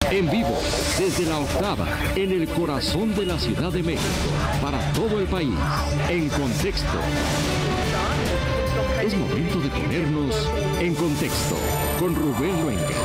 En vivo, desde la octava, en el corazón de la Ciudad de México, para todo el país, en contexto. Es momento de ponernos en contexto con Rubén Luengas.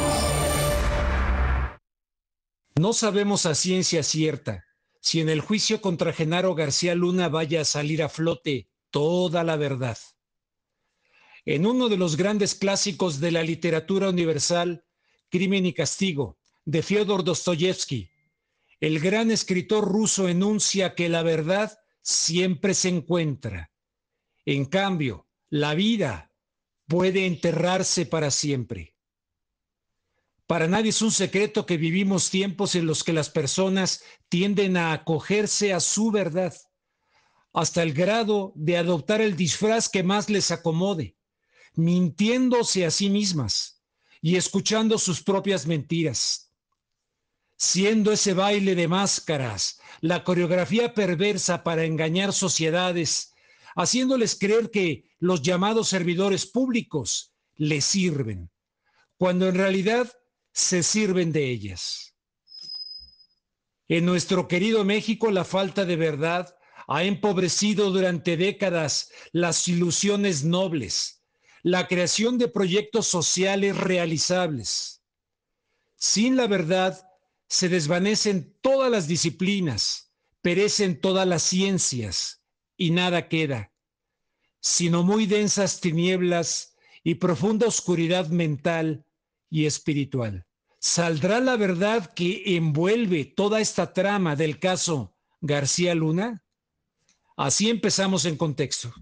No sabemos a ciencia cierta si en el juicio contra Genaro García Luna vaya a salir a flote toda la verdad. En uno de los grandes clásicos de la literatura universal, Crimen y Castigo, de Fyodor Dostoyevsky, el gran escritor ruso enuncia que la verdad siempre se encuentra. En cambio, la vida puede enterrarse para siempre. Para nadie es un secreto que vivimos tiempos en los que las personas tienden a acogerse a su verdad, hasta el grado de adoptar el disfraz que más les acomode, mintiéndose a sí mismas y escuchando sus propias mentiras. Siendo ese baile de máscaras la coreografía perversa para engañar sociedades, haciéndoles creer que los llamados servidores públicos les sirven, cuando en realidad se sirven de ellas. En nuestro querido México, la falta de verdad ha empobrecido durante décadas las ilusiones nobles, la creación de proyectos sociales realizables. Sin la verdad, se desvanecen todas las disciplinas, perecen todas las ciencias y nada queda, sino muy densas tinieblas y profunda oscuridad mental y espiritual. ¿Saldrá la verdad que envuelve toda esta trama del caso García Luna? Así empezamos en contexto.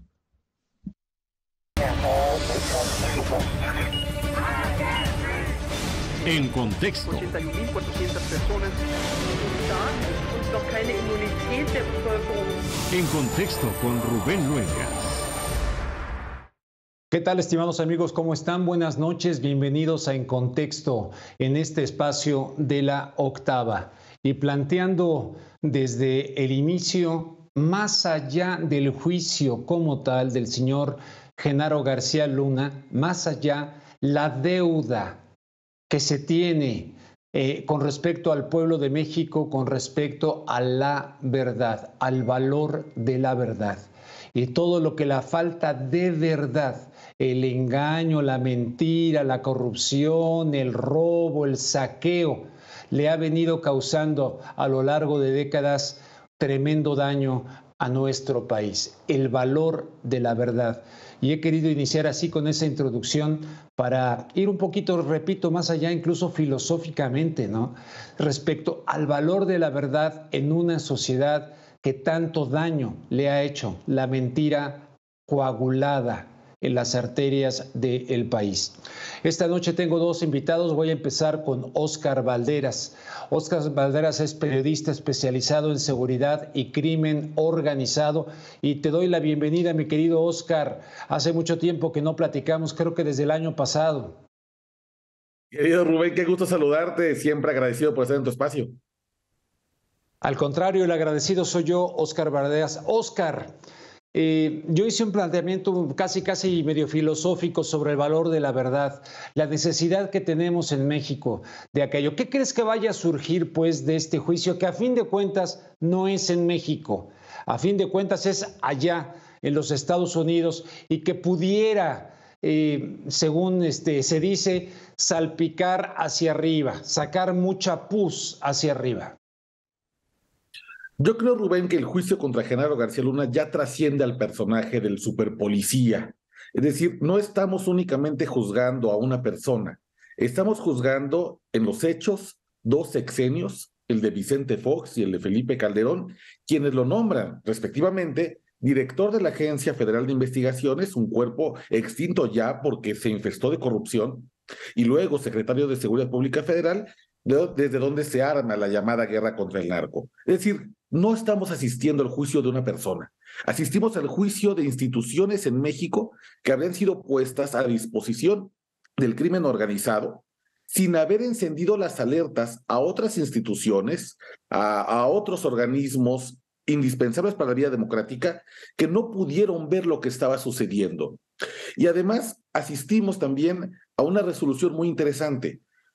En contexto. 81.400 personas und noch keine Immunität der Bevölkerung. En contexto con Rubén Luengas. ¿Qué tal, estimados amigos? ¿Cómo están? Buenas noches, bienvenidos a En Contexto, en este espacio de la octava. Y planteando desde el inicio, más allá del juicio como tal del señor Genaro García Luna, más allá la deuda que se tiene con respecto al pueblo de México, con respecto a la verdad, al valor de la verdad. Y todo lo que la falta de verdad, el engaño, la mentira, la corrupción, el robo, el saqueo, le ha venido causando a lo largo de décadas tremendo daño a nuestro país, el valor de la verdad. Y he querido iniciar así con esa introducción para ir un poquito, repito, más allá incluso filosóficamente, ¿no? Respecto al valor de la verdad en una sociedad que tanto daño le ha hecho la mentira coagulada en las arterias del país. Esta noche tengo dos invitados. Voy a empezar con Óscar Balderas. Óscar Balderas es periodista especializado en seguridad y crimen organizado. Y te doy la bienvenida, mi querido Óscar. Hace mucho tiempo que no platicamos, creo que desde el año pasado. Querido Rubén, qué gusto saludarte. Siempre agradecido por estar en tu espacio. Al contrario, el agradecido soy yo, Óscar Balderas. Óscar, yo hice un planteamiento casi medio filosófico sobre el valor de la verdad, la necesidad que tenemos en México de aquello. ¿Qué crees que vaya a surgir, pues, de este juicio que a fin de cuentas no es en México? A fin de cuentas es allá, en los Estados Unidos, y que pudiera, según se dice, salpicar hacia arriba, sacar mucha pus hacia arriba. Yo creo, Rubén, que el juicio contra Genaro García Luna ya trasciende al personaje del superpolicía. Es decir, no estamos únicamente juzgando a una persona, estamos juzgando en los hechos dos sexenios, el de Vicente Fox y el de Felipe Calderón, quienes lo nombran, respectivamente, director de la Agencia Federal de Investigaciones, un cuerpo extinto ya porque se infestó de corrupción, y luego secretario de Seguridad Pública Federal, desde donde se arma la llamada guerra contra el narco. Es decir, no estamos asistiendo al juicio de una persona, asistimos al juicio de instituciones en México que habrían sido puestas a disposición del crimen organizado sin haber encendido las alertas a otras instituciones, a otros organismos indispensables para la vida democrática que no pudieron ver lo que estaba sucediendo. Y además asistimos también a una resolución muy interesante.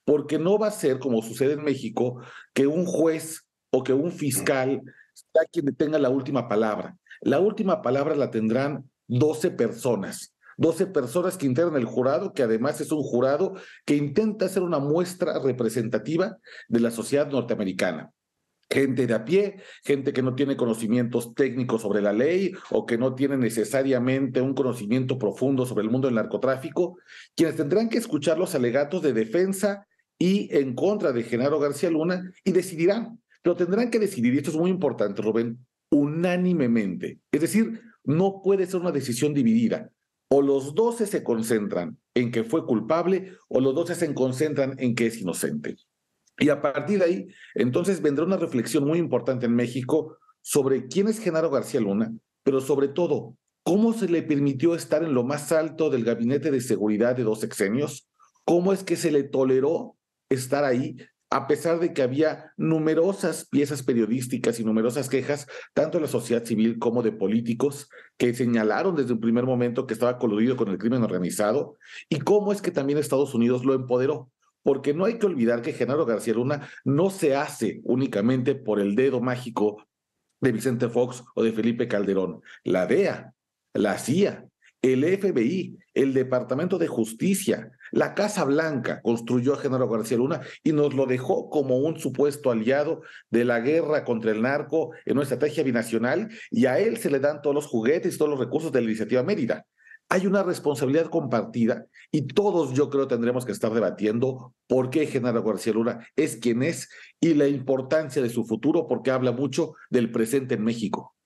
porque no va a ser como sucede en México, que un juez o que un fiscal sea quien tenga la última palabra. La última palabra la tendrán 12 personas. 12 personas que integran el jurado, que además es un jurado que intenta ser una muestra representativa de la sociedad norteamericana. Gente de a pie, gente que no tiene conocimientos técnicos sobre la ley o que no tiene necesariamente un conocimiento profundo sobre el mundo del narcotráfico, quienes tendrán que escuchar los alegatos de defensa y en contra de Genaro García Luna y decidirán, pero tendrán que decidir, y esto es muy importante, Rubén, unánimemente. Es decir, no puede ser una decisión dividida. O los 12 se concentran en que fue culpable o los 12 se concentran en que es inocente. Y a partir de ahí, entonces vendrá una reflexión muy importante en México sobre quién es Genaro García Luna, pero sobre todo, cómo se le permitió estar en lo más alto del gabinete de seguridad de 2 sexenios, cómo es que se le toleró estar ahí, a pesar de que había numerosas piezas periodísticas y numerosas quejas, tanto de la sociedad civil como de políticos, que señalaron desde un primer momento que estaba coludido con el crimen organizado, y cómo es que también Estados Unidos lo empoderó. Porque no hay que olvidar que Genaro García Luna no se hace únicamente por el dedo mágico de Vicente Fox o de Felipe Calderón. La DEA, la CIA, el FBI, el Departamento de Justicia, la Casa Blanca construyó a Genaro García Luna y nos lo dejó como un supuesto aliado de la guerra contra el narco en una estrategia binacional, y a él se le dan todos los juguetes y todos los recursos de la Iniciativa Mérida. Hay una responsabilidad compartida y todos, yo creo, tendremos que estar debatiendo por qué Genaro García Luna es quien es y la importancia de su futuro, porque habla mucho del presente en México.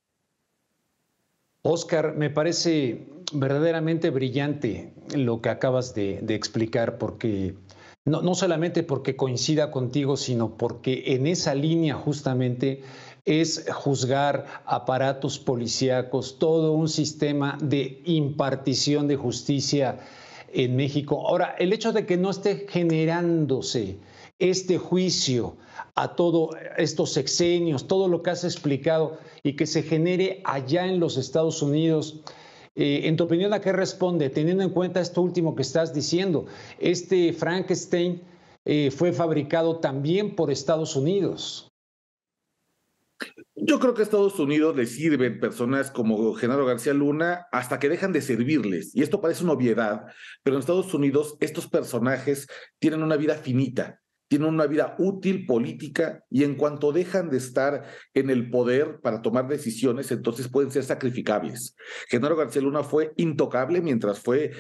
Óscar, me parece verdaderamente brillante lo que acabas de explicar, porque no solamente porque coincida contigo, sino porque en esa línea justamente es juzgar aparatos policíacos, todo un sistema de impartición de justicia en México. Ahora, el hecho de que no esté generándose este juicio a todos estos sexenios, todo lo que has explicado, y que se genere allá en los Estados Unidos, en tu opinión, ¿a qué responde? Teniendo en cuenta esto último que estás diciendo, este Frankenstein fue fabricado también por Estados Unidos. Yo creo que a Estados Unidos le sirven personas como Genaro García Luna hasta que dejan de servirles. Y esto parece una obviedad, pero en Estados Unidos estos personajes tienen una vida finita, tienen una vida útil política, y en cuanto dejan de estar en el poder para tomar decisiones, entonces pueden ser sacrificables. Genaro García Luna fue intocable mientras fue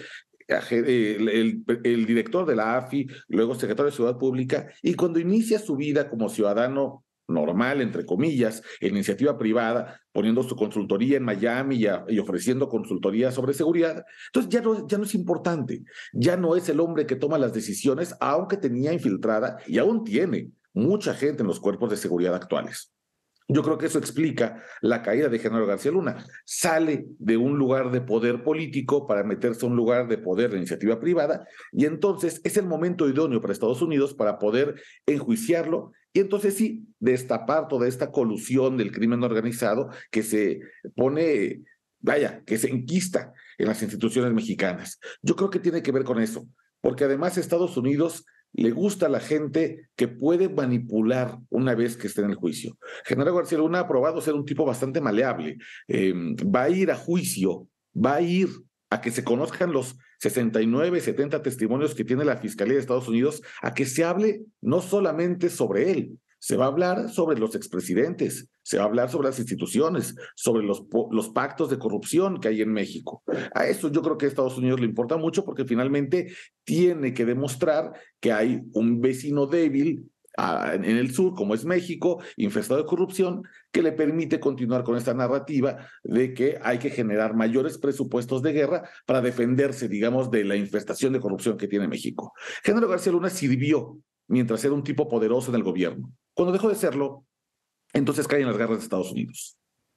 el director de la AFI, luego secretario de Seguridad Pública, y cuando inicia su vida como ciudadano normal, entre comillas, en iniciativa privada, poniendo su consultoría en Miami y ofreciendo consultoría sobre seguridad, entonces ya no es importante, ya no es el hombre que toma las decisiones, aunque tenía infiltrada y aún tiene mucha gente en los cuerpos de seguridad actuales. Yo creo que eso explica la caída de Genaro García Luna. Sale de un lugar de poder político para meterse a un lugar de poder de iniciativa privada, y entonces es el momento idóneo para Estados Unidos para poder enjuiciarlo y entonces sí, destapar toda esta colusión del crimen organizado que se pone, que se enquista en las instituciones mexicanas. Yo creo que tiene que ver con eso, porque además Estados Unidos le gusta a la gente que puede manipular una vez que esté en el juicio. Genaro García Luna ha probado ser un tipo bastante maleable. Va a ir a juicio, va a ir a que se conozcan los 69, 70 testimonios que tiene la Fiscalía de Estados Unidos, a que se hable no solamente sobre él, se va a hablar sobre los expresidentes, se va a hablar sobre las instituciones, sobre los pactos de corrupción que hay en México. A eso yo creo que a Estados Unidos le importa mucho, porque finalmente tiene que demostrar que hay un vecino débil en el sur, como es México, infestado de corrupción, que le permite continuar con esta narrativa de que hay que generar mayores presupuestos de guerra para defenderse, digamos, de la infestación de corrupción que tiene México. Genaro García Luna sirvió mientras era un tipo poderoso en el gobierno. Cuando dejó de serlo, entonces cae en las garras de Estados Unidos.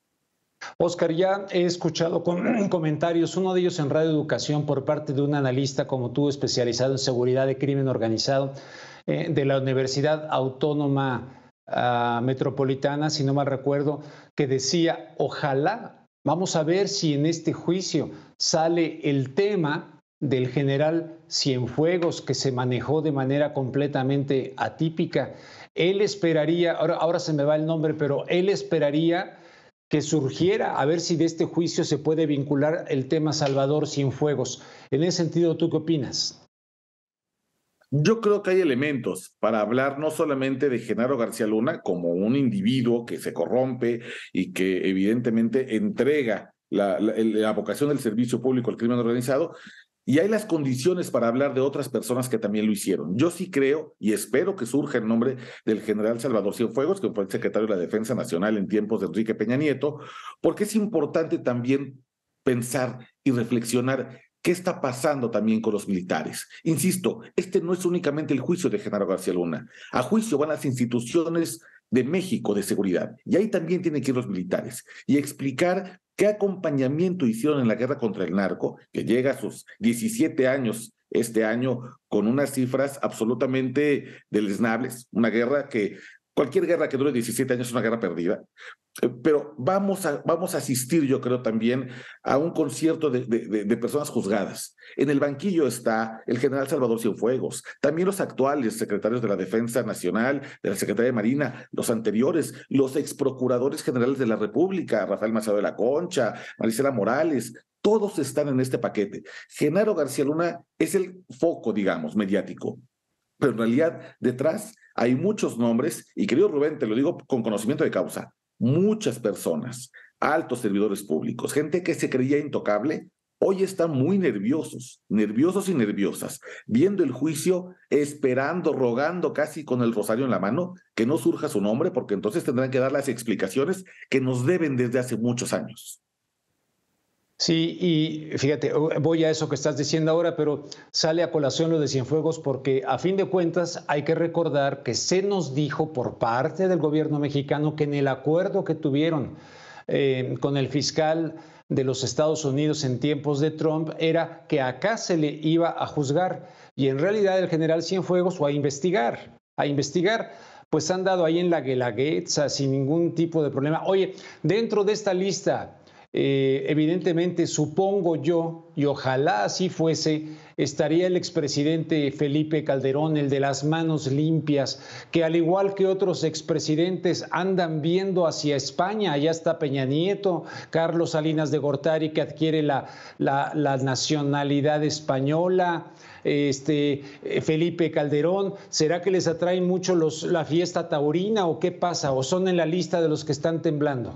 Óscar, ya he escuchado comentarios, uno de ellos en Radio Educación, por parte de un analista como tú, especializado en seguridad de crimen organizado, de la Universidad Autónoma Metropolitana, si no mal recuerdo, que decía, ojalá, vamos a ver si en este juicio sale el tema del general Cienfuegos, que se manejó de manera completamente atípica. Él esperaría, ahora se me va el nombre, pero él esperaría que surgiera, a ver si de este juicio se puede vincular el tema Salvador Cienfuegos. En ese sentido, ¿tú qué opinas? Yo creo que hay elementos para hablar no solamente de Genaro García Luna como un individuo que se corrompe y que evidentemente entrega la vocación del servicio público al crimen organizado, y hay las condiciones para hablar de otras personas que también lo hicieron. Yo sí creo y espero que surja el nombre del general Salvador Cienfuegos, que fue el secretario de la Defensa Nacional en tiempos de Enrique Peña Nieto, porque es importante también pensar y reflexionar qué está pasando también con los militares. Insisto, este no es únicamente el juicio de Genaro García Luna. A juicio van las instituciones de México de seguridad, y ahí también tienen que ir los militares y explicar qué acompañamiento hicieron en la guerra contra el narco, que llega a sus 17 años este año con unas cifras absolutamente deleznables, una guerra que, cualquier guerra que dure 17 años es una guerra perdida. Pero vamos a asistir, yo creo, también a un concierto de personas juzgadas. En el banquillo está el general Salvador Cienfuegos, también los actuales secretarios de la Defensa Nacional, de la Secretaría de Marina, los anteriores, los exprocuradores generales de la República, Rafael Masado de la Concha, Marisela Morales, todos están en este paquete. Genaro García Luna es el foco, digamos, mediático, pero en realidad detrás hay muchos nombres, y querido Rubén, te lo digo con conocimiento de causa, muchas personas, altos servidores públicos, gente que se creía intocable, hoy están muy nerviosos y nerviosas, viendo el juicio, esperando, rogando casi con el rosario en la mano, que no surja su nombre, porque entonces tendrán que dar las explicaciones que nos deben desde hace muchos años. Sí, y fíjate, voy a eso que estás diciendo ahora, pero sale a colación lo de Cienfuegos porque a fin de cuentas hay que recordar que se nos dijo por parte del gobierno mexicano que en el acuerdo que tuvieron con el fiscal de los Estados Unidos en tiempos de Trump era que acá se le iba a juzgar y en realidad el general Cienfuegos fue a investigar, pues han dado ahí en la Guelaguetza sin ningún tipo de problema. Oye, dentro de esta lista, evidentemente supongo yo, y ojalá así fuese, estaría el expresidente Felipe Calderón, el de las manos limpias, que al igual que otros expresidentes andan viendo hacia España. Allá está Peña Nieto, Carlos Salinas de Gortari, que adquiere la nacionalidad española, Felipe Calderón. ¿Será que les atrae mucho la fiesta taurina o qué pasa? ¿O son en la lista de los que están temblando?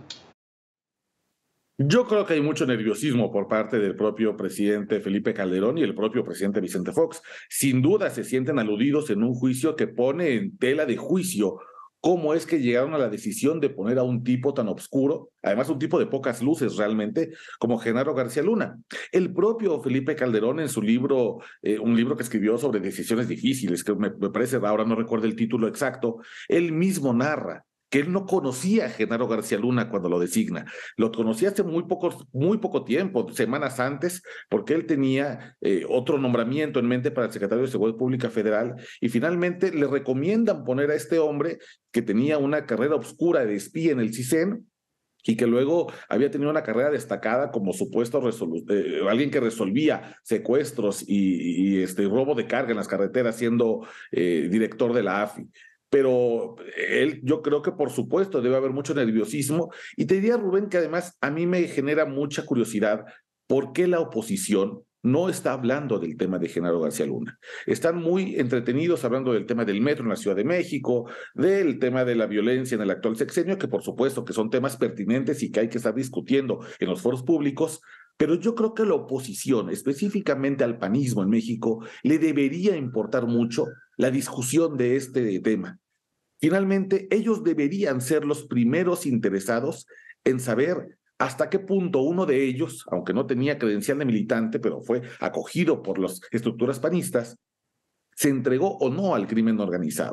Yo creo que hay mucho nerviosismo por parte del propio presidente Felipe Calderón y el propio presidente Vicente Fox. Sin duda se sienten aludidos en un juicio que pone en tela de juicio cómo es que llegaron a la decisión de poner a un tipo tan oscuro, además un tipo de pocas luces realmente, como Genaro García Luna. El propio Felipe Calderón en su libro, un libro que escribió sobre decisiones difíciles, que me parece, ahora no recuerdo el título exacto, él mismo narra que él no conocía a Genaro García Luna cuando lo designa. Lo conocía hace muy poco tiempo, semanas antes, porque él tenía otro nombramiento en mente para el secretario de Seguridad Pública Federal, y finalmente le recomiendan poner a este hombre que tenía una carrera oscura de espía en el CISEN, y que luego había tenido una carrera destacada como supuesto alguien que resolvía secuestros y robo de carga en las carreteras, siendo director de la AFI. Pero yo creo que por supuesto debe haber mucho nerviosismo, y te diría, Rubén, que además a mí me genera mucha curiosidad por qué la oposición no está hablando del tema de Genaro García Luna. Están muy entretenidos hablando del tema del metro en la Ciudad de México, del tema de la violencia en el actual sexenio, que por supuesto que son temas pertinentes y que hay que estar discutiendo en los foros públicos, pero yo creo que a la oposición, específicamente al panismo en México, le debería importar mucho la discusión de este tema. Finalmente, ellos deberían ser los primeros interesados en saber hasta qué punto uno de ellos, aunque no tenía credencial de militante, pero fue acogido por las estructuras panistas, se entregó o no al crimen organizado.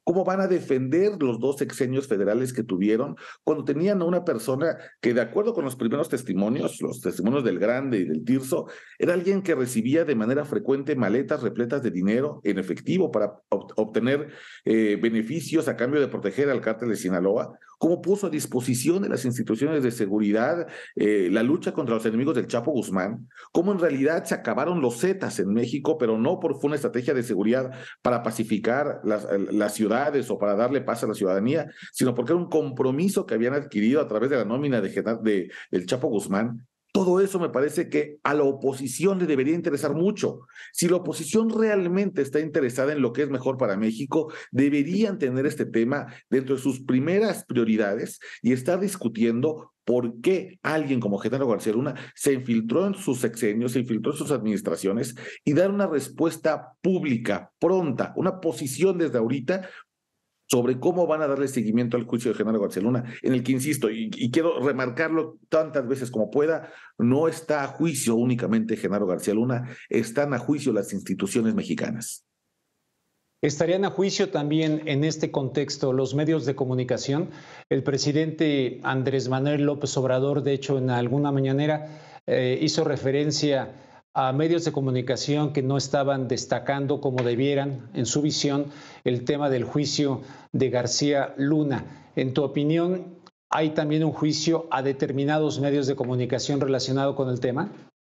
¿Cómo van a defender los 2 sexenios federales que tuvieron cuando tenían a una persona que, de acuerdo con los primeros testimonios, los testimonios del Grande y del Tirso, era alguien que recibía de manera frecuente maletas repletas de dinero en efectivo para obtener beneficios a cambio de proteger al cártel de Sinaloa? ¿Cómo puso a disposición de las instituciones de seguridad la lucha contra los enemigos del Chapo Guzmán? ¿Cómo en realidad se acabaron los Zetas en México, pero no por fue una estrategia de seguridad para pacificar las ciudades o para darle paz a la ciudadanía, sino porque era un compromiso que habían adquirido a través de la nómina del Chapo Guzmán? Todo eso me parece que a la oposición le debería interesar mucho. Si la oposición realmente está interesada en lo que es mejor para México, deberían tener este tema dentro de sus primeras prioridades y estar discutiendo por qué alguien como Genaro García Luna se infiltró en sus sexenios, se infiltró en sus administraciones, y dar una respuesta pública, pronta, una posición desde ahorita sobre cómo van a darle seguimiento al juicio de Genaro García Luna, en el que, insisto, y quiero remarcarlo tantas veces como pueda, no está a juicio únicamente Genaro García Luna, están a juicio las instituciones mexicanas. ¿Estarían a juicio también en este contexto los medios de comunicación? El presidente Andrés Manuel López Obrador, de hecho, en alguna mañanera hizo referencia a medios de comunicación que no estaban destacando como debieran, en su visión, el tema del juicio de García Luna. En tu opinión, ¿hay también un juicio a determinados medios de comunicación relacionado con el tema?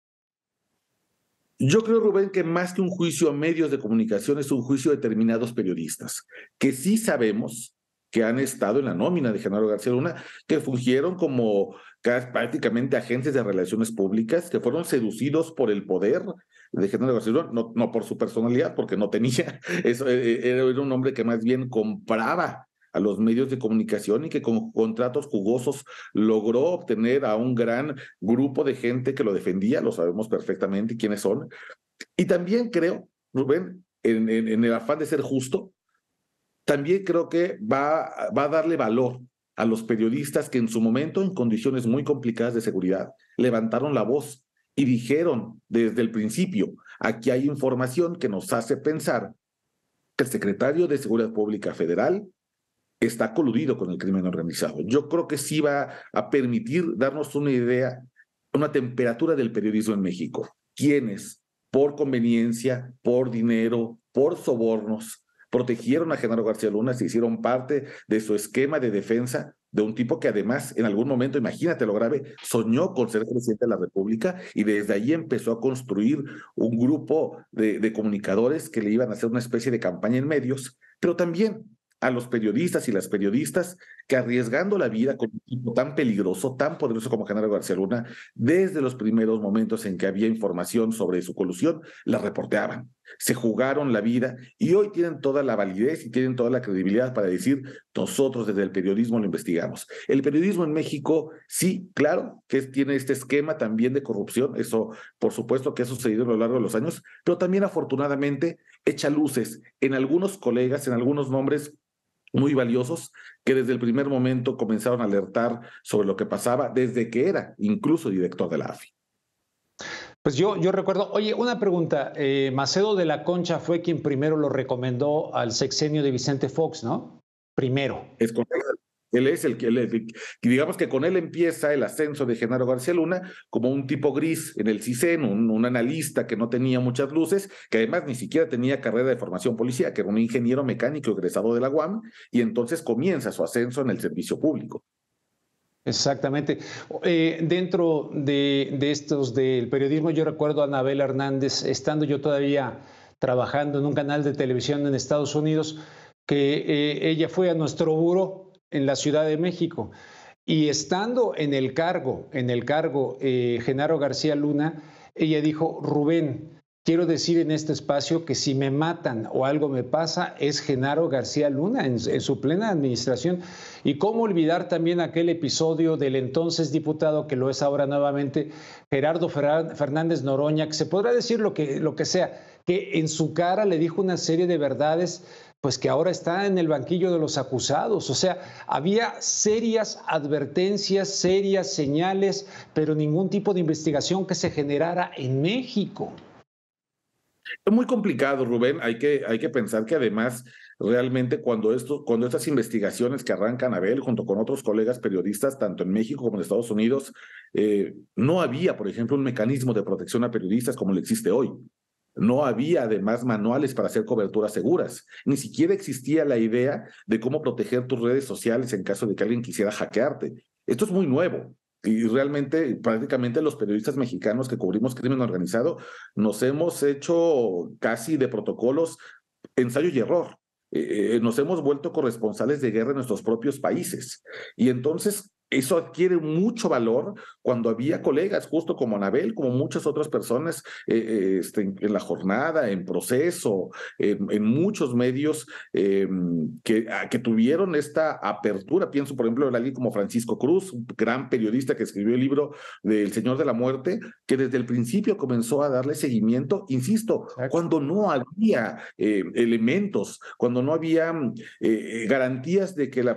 Yo creo, Rubén, que más que un juicio a medios de comunicación es un juicio a determinados periodistas, que sí sabemos que han estado en la nómina de Genaro García Luna, que fungieron como prácticamente agentes de relaciones públicas, que fueron seducidos por el poder de Genaro García Luna, no por su personalidad, porque no tenía, eso era un hombre que más bien compraba a los medios de comunicación y que con contratos jugosos logró obtener a un gran grupo de gente que lo defendía, lo sabemos perfectamente quiénes son. Y también creo, Rubén, en el afán de ser justo, también creo que va a darle valor a los periodistas que en su momento, en condiciones muy complicadas de seguridad, levantaron la voz y dijeron desde el principio: aquí hay información que nos hace pensar que el secretario de Seguridad Pública Federal está coludido con el crimen organizado. Yo creo que sí va a permitir darnos una idea, una temperatura del periodismo en México. ¿Quiénes, por conveniencia, por dinero, por sobornos, protegieron a Genaro García Luna, se hicieron parte de su esquema de defensa de un tipo que además en algún momento, imagínate lo grave, soñó con ser presidente de la República y desde ahí empezó a construir un grupo de comunicadores que le iban a hacer una especie de campaña en medios, pero también a los periodistas y las periodistas que, arriesgando la vida con un tipo tan peligroso, tan poderoso como Genaro García Luna, desde los primeros momentos en que había información sobre su colusión, la reporteaban, se jugaron la vida y hoy tienen toda la validez y tienen toda la credibilidad para decir: nosotros desde el periodismo lo investigamos. El periodismo en México, sí, claro, que tiene este esquema también de corrupción, eso por supuesto que ha sucedido a lo largo de los años, pero también afortunadamente echa luces en algunos colegas, en algunos nombres muy valiosos que desde el primer momento comenzaron a alertar sobre lo que pasaba desde que era incluso director de la AFI. Pues yo recuerdo, oye, una pregunta, Macedo de la Concha fue quien primero lo recomendó al sexenio de Vicente Fox, ¿no? Primero. Es correcto. Él es el que, digamos que con él empieza el ascenso de Genaro García Luna como un tipo gris en el CISEN, un analista que no tenía muchas luces, que además ni siquiera tenía carrera de formación policía, que era un ingeniero mecánico egresado de la UAM, y entonces comienza su ascenso en el servicio público. Exactamente. Dentro de estos del periodismo, yo recuerdo a Anabel Hernández, estando yo todavía trabajando en un canal de televisión en Estados Unidos, que ella fue a nuestro buró en la Ciudad de México, y estando en el cargo Genaro García Luna, ella dijo: Rubén, quiero decir en este espacio que si me matan o algo me pasa, es Genaro García Luna en su plena administración. Y cómo olvidar también aquel episodio del entonces diputado, que lo es ahora nuevamente, Gerardo Fernández Noroña, que se podrá decir lo que sea, que en su cara le dijo una serie de verdades, pues que ahora está en el banquillo de los acusados. O sea, había serias advertencias, serias señales, pero ningún tipo de investigación que se generara en México. Es muy complicado, Rubén. Hay que pensar que además realmente cuando estas investigaciones que arranca Anabel junto con otros colegas periodistas, tanto en México como en Estados Unidos, no había, por ejemplo, un mecanismo de protección a periodistas como lo existe hoy. No había además manuales para hacer coberturas seguras. Ni siquiera existía la idea de cómo proteger tus redes sociales en caso de que alguien quisiera hackearte. Esto es muy nuevo. Y realmente, prácticamente los periodistas mexicanos que cubrimos crimen organizado nos hemos hecho casi de protocolos ensayo y error. Nos hemos vuelto corresponsales de guerra en nuestros propios países. Y entonces eso adquiere mucho valor cuando había colegas, justo como Anabel, como muchas otras personas en la jornada, en Proceso, en muchos medios que tuvieron esta apertura. Pienso, por ejemplo, en alguien como Francisco Cruz, un gran periodista que escribió el libro del Señor de la Muerte, que desde el principio comenzó a darle seguimiento, insisto, cuando no había elementos, cuando no había garantías de que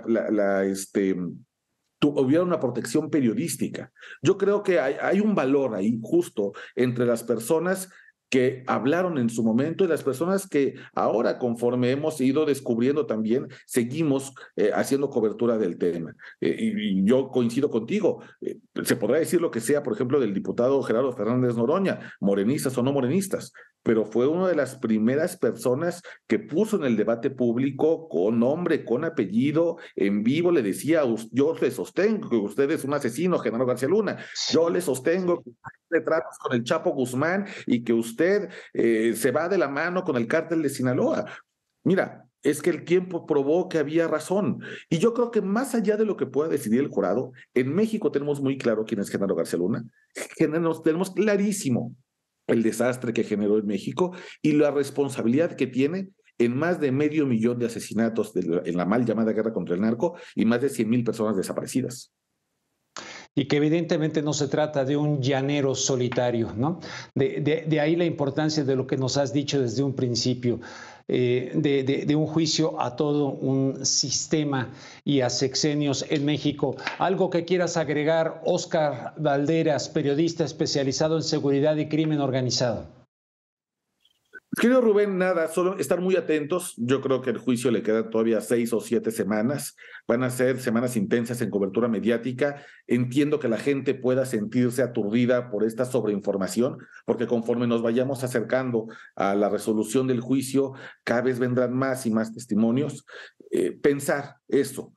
hubiera una protección periodística. Yo creo que hay un valor ahí justo entre las personas que hablaron en su momento y las personas que ahora, conforme hemos ido descubriendo también, seguimos haciendo cobertura del tema. Y yo coincido contigo, se podrá decir lo que sea, por ejemplo, del diputado Gerardo Fernández Noroña, morenistas o no morenistas, pero fue una de las primeras personas que puso en el debate público con nombre, con apellido, en vivo, le decía: yo le sostengo que usted es un asesino, Genaro García Luna, yo le sostengo que usted tratos con el Chapo Guzmán y que usted se va de la mano con el cártel de Sinaloa. Mira, es que el tiempo probó que había razón. Y yo creo que más allá de lo que pueda decidir el jurado, en México tenemos muy claro quién es Genaro García Luna. Tenemos clarísimo el desastre que generó en México y la responsabilidad que tiene en más de 500,000 de asesinatos en la mal llamada guerra contra el narco y más de 100,000 personas desaparecidas. Y que evidentemente no se trata de un llanero solitario, ¿no? De ahí la importancia de lo que nos has dicho desde un principio, de un juicio a todo un sistema y a sexenios en México. ¿Algo que quieras agregar, Óscar Balderas, periodista especializado en seguridad y crimen organizado? Querido Rubén, nada, solo estar muy atentos. Yo creo que el juicio le quedan todavía 6 o 7 semanas. Van a ser semanas intensas en cobertura mediática. Entiendo que la gente pueda sentirse aturdida por esta sobreinformación, porque conforme nos vayamos acercando a la resolución del juicio, cada vez vendrán más y más testimonios. Pensar eso.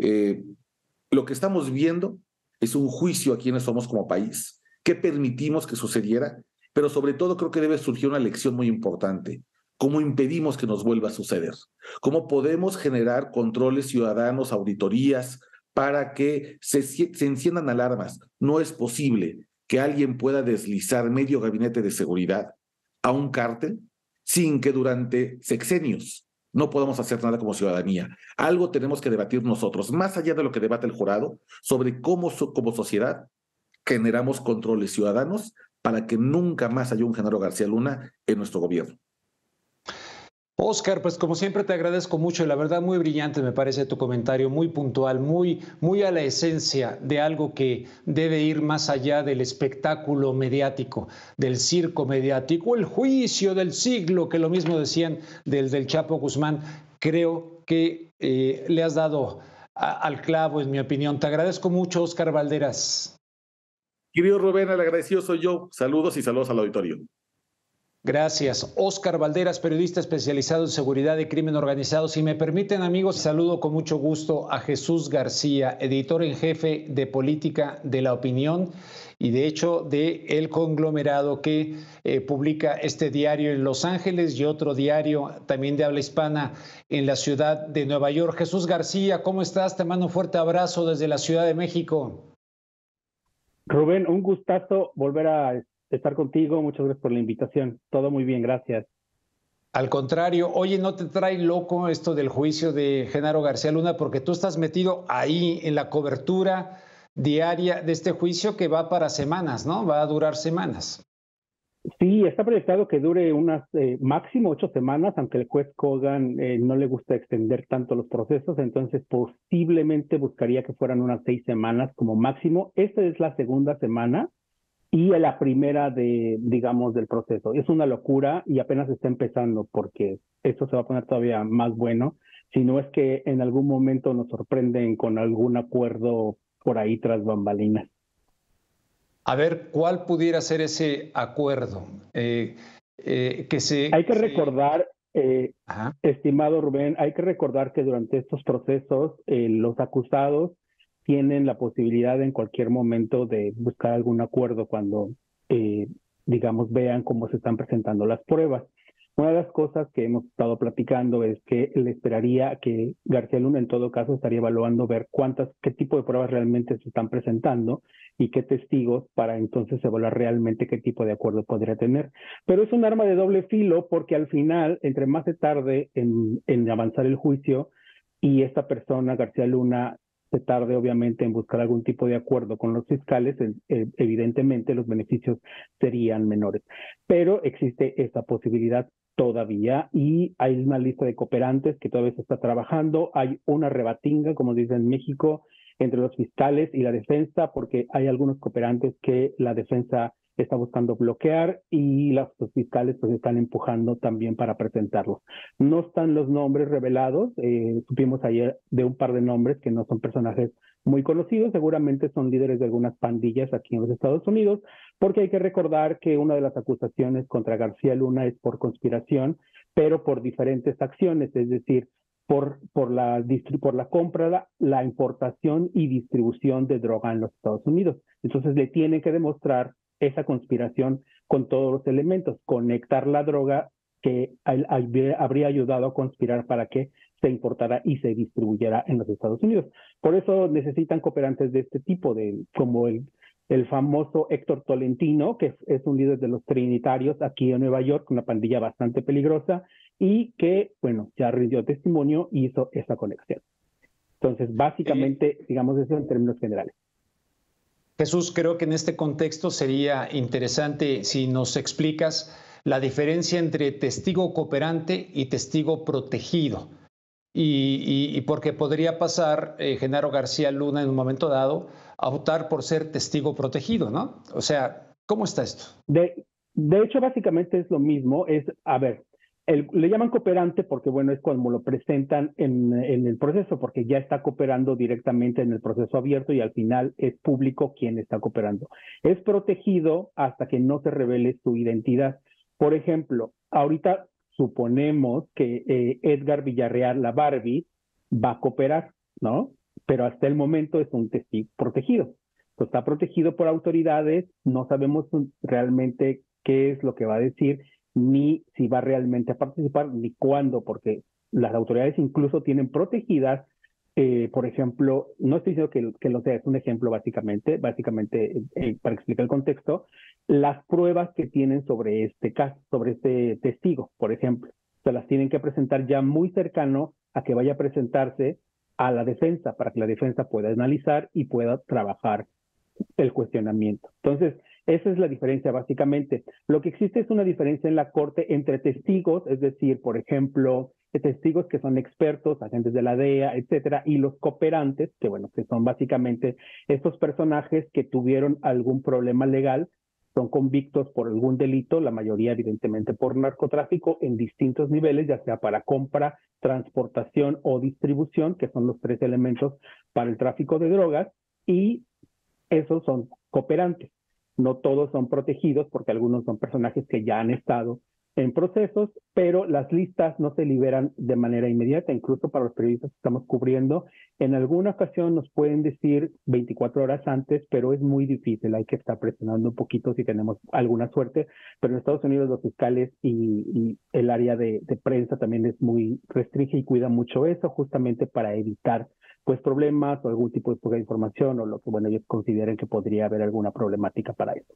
Lo que estamos viendo es un juicio a quienes somos como país. ¿Qué permitimos que sucediera? Pero sobre todo creo que debe surgir una lección muy importante. ¿Cómo impedimos que nos vuelva a suceder? ¿Cómo podemos generar controles ciudadanos, auditorías, para que se enciendan alarmas? No es posible que alguien pueda deslizar medio gabinete de seguridad a un cártel sin que durante sexenios no podamos hacer nada como ciudadanía. Algo tenemos que debatir nosotros, más allá de lo que debate el jurado, sobre cómo como sociedad generamos controles ciudadanos para que nunca más haya un Genaro García Luna en nuestro gobierno. Óscar, pues como siempre te agradezco mucho y la verdad muy brillante me parece tu comentario, muy puntual, muy a la esencia de algo que debe ir más allá del espectáculo mediático, del circo mediático, el juicio del siglo, que lo mismo decían del Chapo Guzmán. Creo que le has dado al clavo, en mi opinión. Te agradezco mucho, Óscar Balderas. Querido Rubén, el agradecido soy yo. Saludos y saludos al auditorio. Gracias. Óscar Balderas, periodista especializado en seguridad y crimen organizado. Si me permiten, amigos, saludo con mucho gusto a Jesús García, editor en jefe de Política de la Opinión y de hecho de El Conglomerado, que publica este diario en Los Ángeles y otro diario también de habla hispana en la ciudad de Nueva York. Jesús García, ¿cómo estás? Te mando un fuerte abrazo desde la Ciudad de México. Rubén, un gustazo volver a estar contigo. Muchas gracias por la invitación. Todo muy bien, gracias. Al contrario, oye, ¿no te trae loco esto del juicio de Genaro García Luna? Porque tú estás metido ahí en la cobertura diaria de este juicio que va para semanas, ¿no? Va a durar semanas. Sí, está proyectado que dure unas máximo 8 semanas, aunque el juez Kogan no le gusta extender tanto los procesos, entonces posiblemente buscaría que fueran unas 6 semanas como máximo. Esta es la segunda semana y a la primera digamos, del proceso. Es una locura y apenas está empezando porque esto se va a poner todavía más bueno, si no es que en algún momento nos sorprenden con algún acuerdo por ahí tras bambalinas. A ver, ¿cuál pudiera ser ese acuerdo? Hay que recordar, estimado Rubén, hay que recordar que durante estos procesos los acusados tienen la posibilidad en cualquier momento de buscar algún acuerdo cuando, digamos, vean cómo se están presentando las pruebas. Una de las cosas que hemos estado platicando es que le esperaría que García Luna en todo caso estaría evaluando ver qué tipo de pruebas realmente se están presentando y qué testigos para entonces evaluar realmente qué tipo de acuerdo podría tener. Pero es un arma de doble filo porque al final, entre más se tarde en avanzar el juicio y esta persona, García Luna, se tarde obviamente en buscar algún tipo de acuerdo con los fiscales, evidentemente los beneficios serían menores. Pero existe esa posibilidad todavía y hay una lista de cooperantes que todavía se está trabajando, hay una rebatinga, como dicen en México, entre los fiscales y la defensa, porque hay algunos cooperantes que la defensa está buscando bloquear y los fiscales pues están empujando también para presentarlos. No están los nombres revelados, supimos ayer de un par de nombres que no son personajes muy conocidos, seguramente son líderes de algunas pandillas aquí en los Estados Unidos, porque hay que recordar que una de las acusaciones contra García Luna es por conspiración, pero por diferentes acciones, es decir, por la compra, la importación y distribución de droga en los Estados Unidos. Entonces le tienen que demostrar esa conspiración con todos los elementos, conectar la droga que habría ayudado a conspirar para que se importara y se distribuyera en los Estados Unidos. Por eso necesitan cooperantes de este tipo, como el famoso Héctor Tolentino, que es un líder de los Trinitarios aquí en Nueva York, una pandilla bastante peligrosa, y que, bueno, ya rindió testimonio y hizo esa conexión. Entonces, básicamente, digamos eso en términos generales. Jesús, creo que en este contexto sería interesante si nos explicas la diferencia entre testigo cooperante y testigo protegido. Y porque podría pasar Genaro García Luna en un momento dado a optar por ser testigo protegido, ¿no? O sea, ¿cómo está esto? De hecho, básicamente es lo mismo. Le llaman cooperante porque, bueno, es cuando lo presentan en el proceso, porque ya está cooperando directamente en el proceso abierto y al final es público quien está cooperando. Es protegido hasta que no se revele su identidad. Por ejemplo, ahorita suponemos que Edgar Villarreal, la Barbie, va a cooperar, ¿no? Pero hasta el momento es un testigo protegido. Entonces, está protegido por autoridades, no sabemos realmente qué es lo que va a decir, ni si va realmente a participar, ni cuándo, porque las autoridades incluso tienen protegidas, por ejemplo, no estoy diciendo que lo sea, es un ejemplo básicamente para explicar el contexto, las pruebas que tienen sobre este caso, sobre este testigo, por ejemplo, se las tienen que presentar ya muy cercano a que vaya a presentarse a la defensa, para que la defensa pueda analizar y pueda trabajar el cuestionamiento. Entonces, esa es la diferencia básicamente. Lo que existe es una diferencia en la corte entre testigos, es decir, por ejemplo, testigos que son expertos, agentes de la DEA, etcétera, y los cooperantes, que bueno, que son básicamente estos personajes que tuvieron algún problema legal, son convictos por algún delito, la mayoría evidentemente por narcotráfico en distintos niveles, ya sea para compra, transportación o distribución, que son los tres elementos para el tráfico de drogas, y esos son cooperantes. No todos son protegidos porque algunos son personajes que ya han estado en procesos, pero las listas no se liberan de manera inmediata, incluso para los periodistas que estamos cubriendo. En alguna ocasión nos pueden decir 24 horas antes, pero es muy difícil, hay que estar presionando un poquito si tenemos alguna suerte, pero en Estados Unidos los fiscales y el área de prensa también es muy restringe y cuida mucho eso, justamente para evitar pues problemas o algún tipo de fuga de información o lo que, bueno, ellos consideren que podría haber alguna problemática para eso.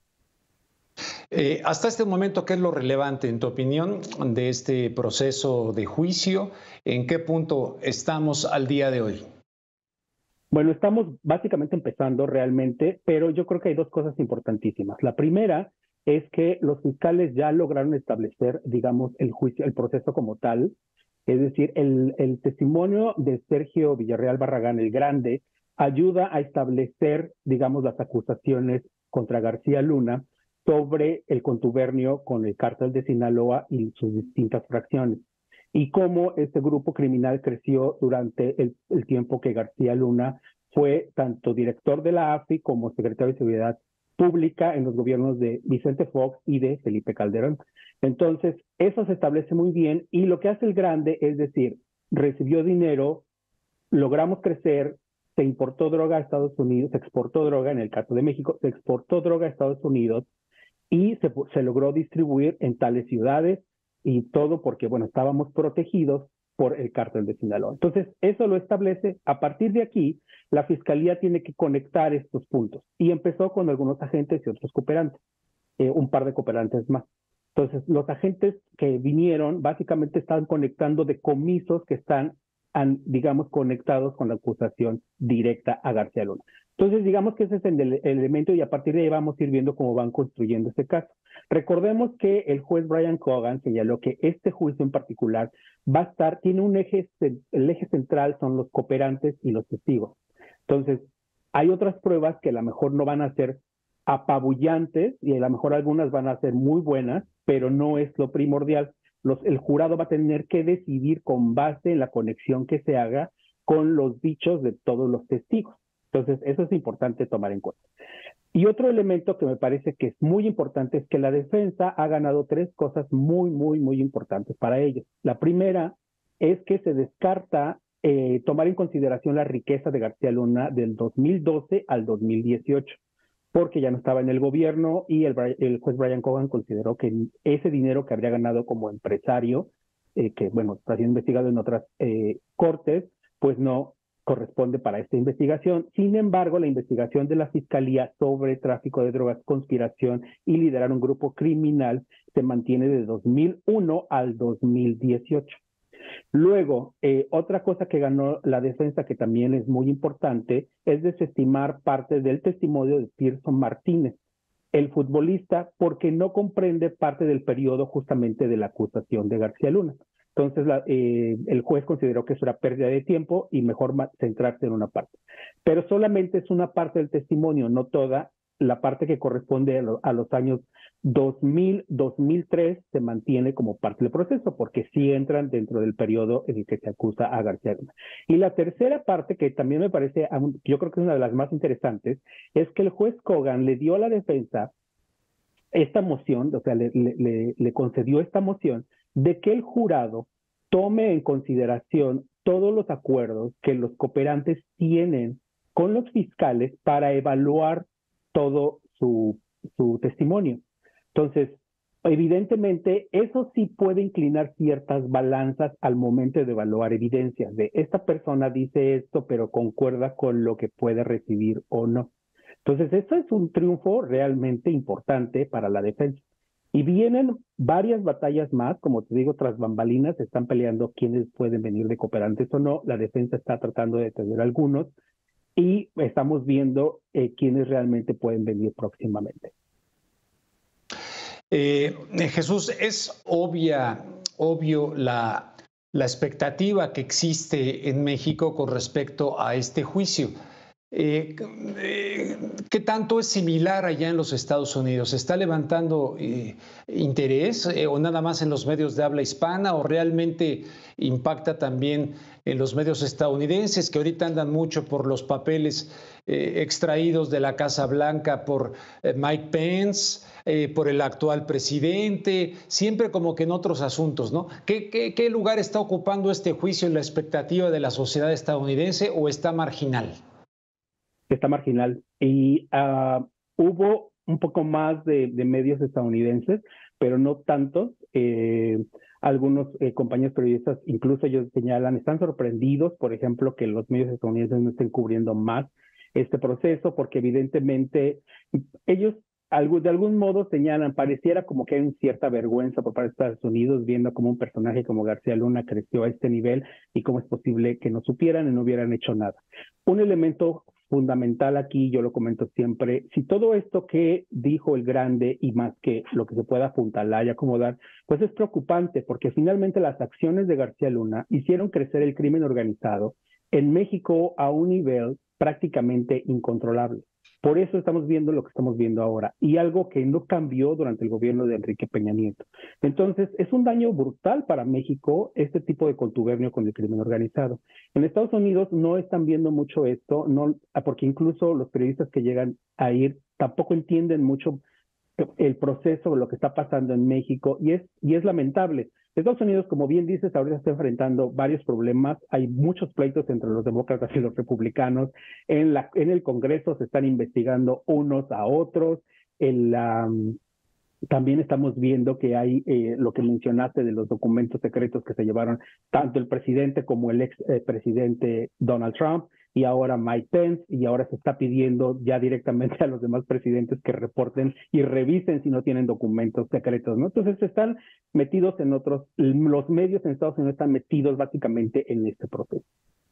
Hasta este momento, ¿qué es lo relevante, en tu opinión, de este proceso de juicio? ¿En qué punto estamos al día de hoy? Bueno, estamos básicamente empezando realmente, pero yo creo que hay dos cosas importantísimas. La primera es que los fiscales ya lograron establecer, digamos, el juicio, el proceso como tal. Es decir, el testimonio de Sergio Villarreal Barragán el Grande ayuda a establecer, digamos, las acusaciones contra García Luna sobre el contubernio con el cártel de Sinaloa y sus distintas fracciones, y cómo este grupo criminal creció durante el tiempo que García Luna fue tanto director de la AFI como secretario de Seguridad Pública en los gobiernos de Vicente Fox y de Felipe Calderón. Entonces, eso se establece muy bien, y lo que hace el Grande es decir, recibió dinero, logramos crecer, se importó droga a Estados Unidos, se exportó droga, en el caso de México, se exportó droga a Estados Unidos y se logró distribuir en tales ciudades, y todo porque, bueno, estábamos protegidos por el cártel de Sinaloa. Entonces, eso lo establece. A partir de aquí, la Fiscalía tiene que conectar estos puntos, y empezó con algunos agentes y otros cooperantes, un par de cooperantes más. Entonces, los agentes que vinieron básicamente están conectando decomisos que están, digamos, conectados con la acusación directa a García Luna. Entonces, digamos que ese es el elemento, y a partir de ahí vamos a ir viendo cómo van construyendo este caso. Recordemos que el juez Brian Cogan señaló que este juicio en particular tiene un eje, el eje central son los cooperantes y los testigos. Entonces, hay otras pruebas que a lo mejor no van a ser apabullantes, y a lo mejor algunas van a ser muy buenas, pero no es lo primordial. El jurado va a tener que decidir con base en la conexión que se haga con los dichos de todos los testigos. Entonces, eso es importante tomar en cuenta. Y otro elemento que me parece que es muy importante es que la defensa ha ganado tres cosas muy, muy, muy importantes para ellos. La primera es que se descarta tomar en consideración la riqueza de García Luna del 2012 al 2018, porque ya no estaba en el gobierno, y el juez Brian Cogan consideró que ese dinero que habría ganado como empresario, que bueno, está siendo investigado en otras cortes, pues no corresponde para esta investigación. Sin embargo, la investigación de la Fiscalía sobre tráfico de drogas, conspiración y liderar un grupo criminal se mantiene de 2001 al 2018. Luego, otra cosa que ganó la defensa, que también es muy importante, es desestimar parte del testimonio de Tirso Martínez, el futbolista, porque no comprende parte del periodo justamente de la acusación de García Luna. Entonces, el juez consideró que eso era pérdida de tiempo y mejor centrarse en una parte. Pero solamente es una parte del testimonio, no toda. La parte que corresponde a los años 2000, 2003 se mantiene como parte del proceso, porque sí entran dentro del periodo en el que se acusa a García Luna. Y la tercera parte, que también me parece, yo creo que es una de las más interesantes, es que el juez Cogan le dio a la defensa esta moción, o sea, le concedió esta moción de que el jurado tome en consideración todos los acuerdos que los cooperantes tienen con los fiscales para evaluar todo su testimonio. Entonces, evidentemente, eso sí puede inclinar ciertas balanzas al momento de evaluar evidencias, de esta persona dice esto, pero concuerda con lo que puede recibir o no. Entonces, eso es un triunfo realmente importante para la defensa. Y vienen varias batallas más, como te digo, tras bambalinas, se están peleando quiénes pueden venir de cooperantes o no. La defensa está tratando de detener a algunos, y estamos viendo quiénes realmente pueden venir próximamente. Jesús, es obvio la expectativa que existe en México con respecto a este juicio. ¿Qué tanto es similar allá en los Estados Unidos? ¿Está levantando interés o nada más en los medios de habla hispana, o realmente impacta también en los medios estadounidenses, que ahorita andan mucho por los papeles extraídos de la Casa Blanca por Mike Pence, por el actual presidente, siempre como que en otros asuntos, ¿no? ¿Qué lugar está ocupando este juicio en la expectativa de la sociedad estadounidense, o está marginal? Está marginal, y hubo un poco más de medios estadounidenses, pero no tantos. Algunos compañeros periodistas, incluso ellos señalan, están sorprendidos, por ejemplo, que los medios estadounidenses no estén cubriendo más este proceso, porque evidentemente ellos de algún modo señalan, pareciera como que hay cierta vergüenza por parte de Estados Unidos, viendo cómo un personaje como García Luna creció a este nivel, y cómo es posible que no supieran y no hubieran hecho nada. Un elemento fundamental aquí, yo lo comento siempre, si todo esto que dijo el Grande, y más que lo que se pueda apuntalar y acomodar, pues es preocupante, porque finalmente las acciones de García Luna hicieron crecer el crimen organizado en México a un nivel prácticamente incontrolable. Por eso estamos viendo lo que estamos viendo ahora, y algo que no cambió durante el gobierno de Enrique Peña Nieto. Entonces, es un daño brutal para México este tipo de contubernio con el crimen organizado. En Estados Unidos no están viendo mucho esto, no, porque incluso los periodistas que llegan a ir tampoco entienden mucho el proceso, lo que está pasando en México, y es lamentable. Estados Unidos, como bien dices, ahorita está enfrentando varios problemas. Hay muchos pleitos entre los demócratas y los republicanos. En el Congreso se están investigando unos a otros. También estamos viendo que hay lo que mencionaste de los documentos secretos que se llevaron tanto el presidente como el expresidente Donald Trump, y ahora Mike Pence, y ahora se está pidiendo ya directamente a los demás presidentes que reporten y revisen si no tienen documentos secretos, ¿no? Entonces están metidos en otros, los medios en Estados Unidos están metidos básicamente en este proceso.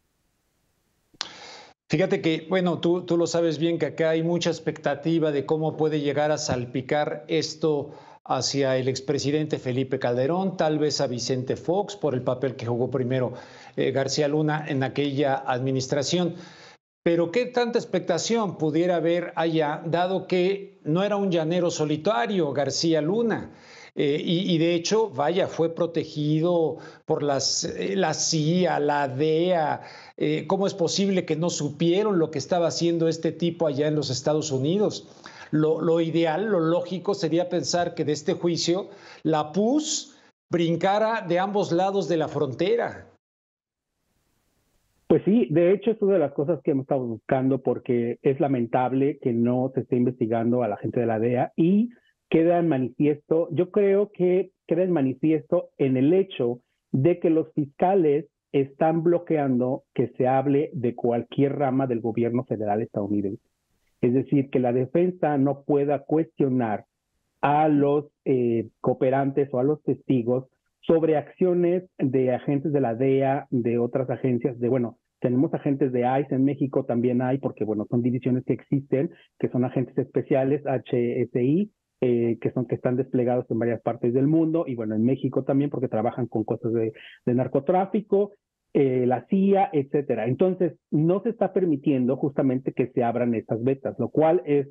Fíjate que, bueno, tú lo sabes bien, que acá hay mucha expectativa de cómo puede llegar a salpicar esto hacia el expresidente Felipe Calderón, tal vez a Vicente Fox, por el papel que jugó primero García Luna en aquella administración. Pero ¿qué tanta expectación pudiera haber allá, dado que no era un llanero solitario García Luna? Y de hecho, vaya, fue protegido por la CIA, la DEA. ¿Cómo es posible que no supieron lo que estaba haciendo este tipo allá en los Estados Unidos? Lo ideal, lo lógico sería pensar que de este juicio la PUS brincara de ambos lados de la frontera. Pues sí, de hecho es una de las cosas que hemos estado buscando, porque es lamentable que no se esté investigando a la gente de la DEA, y queda en manifiesto, yo creo que queda en manifiesto en el hecho de que los fiscales están bloqueando que se hable de cualquier rama del gobierno federal estadounidense. Es decir, que la defensa no pueda cuestionar a los cooperantes o a los testigos sobre acciones de agentes de la DEA, de otras agencias, tenemos agentes de ICE en México, también hay, porque son divisiones que existen, que son agentes especiales, HSI, que están desplegados en varias partes del mundo, y en México también, porque trabajan con cosas de narcotráfico, la CIA, etcétera. Entonces, no se está permitiendo justamente que se abran estas vetas, lo cual es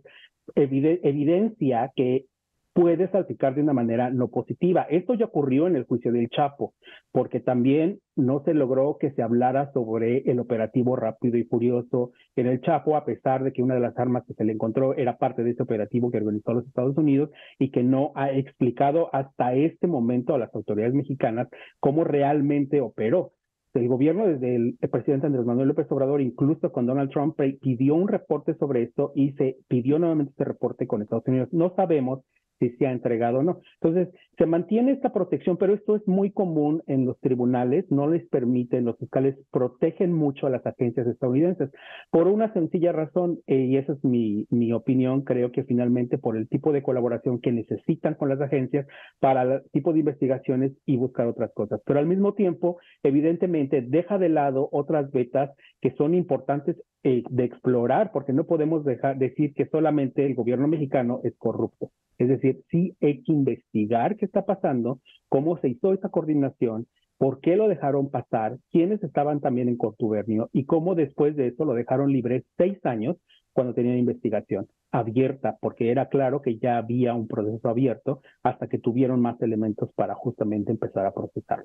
evidencia que puede salpicar de una manera no positiva. Esto ya ocurrió en el juicio del Chapo, porque también no se logró que se hablara sobre el operativo Rápido y Furioso en el Chapo, a pesar de que una de las armas que se le encontró era parte de ese operativo que organizó los Estados Unidos, y que no ha explicado hasta este momento a las autoridades mexicanas cómo realmente operó. El gobierno, desde el presidente Andrés Manuel López Obrador, incluso con Donald Trump, pidió un reporte sobre esto, y se pidió nuevamente este reporte con Estados Unidos. No sabemos si se ha entregado o no. Entonces, se mantiene esta protección, pero esto es muy común en los tribunales, no les permiten, los fiscales protegen mucho a las agencias estadounidenses, por una sencilla razón, y esa es mi opinión. Creo que finalmente por el tipo de colaboración que necesitan con las agencias para el tipo de investigaciones y buscar otras cosas, pero al mismo tiempo, evidentemente, deja de lado otras vetas que son importantes de explorar, porque no podemos decir que solamente el gobierno mexicano es corrupto. Es decir, sí hay que investigar qué está pasando, cómo se hizo esa coordinación, por qué lo dejaron pasar, quiénes estaban también en contubernio, y cómo después de eso lo dejaron libre 6 años cuando tenían investigación abierta, porque era claro que ya había un proceso abierto, hasta que tuvieron más elementos para justamente empezar a procesarlo.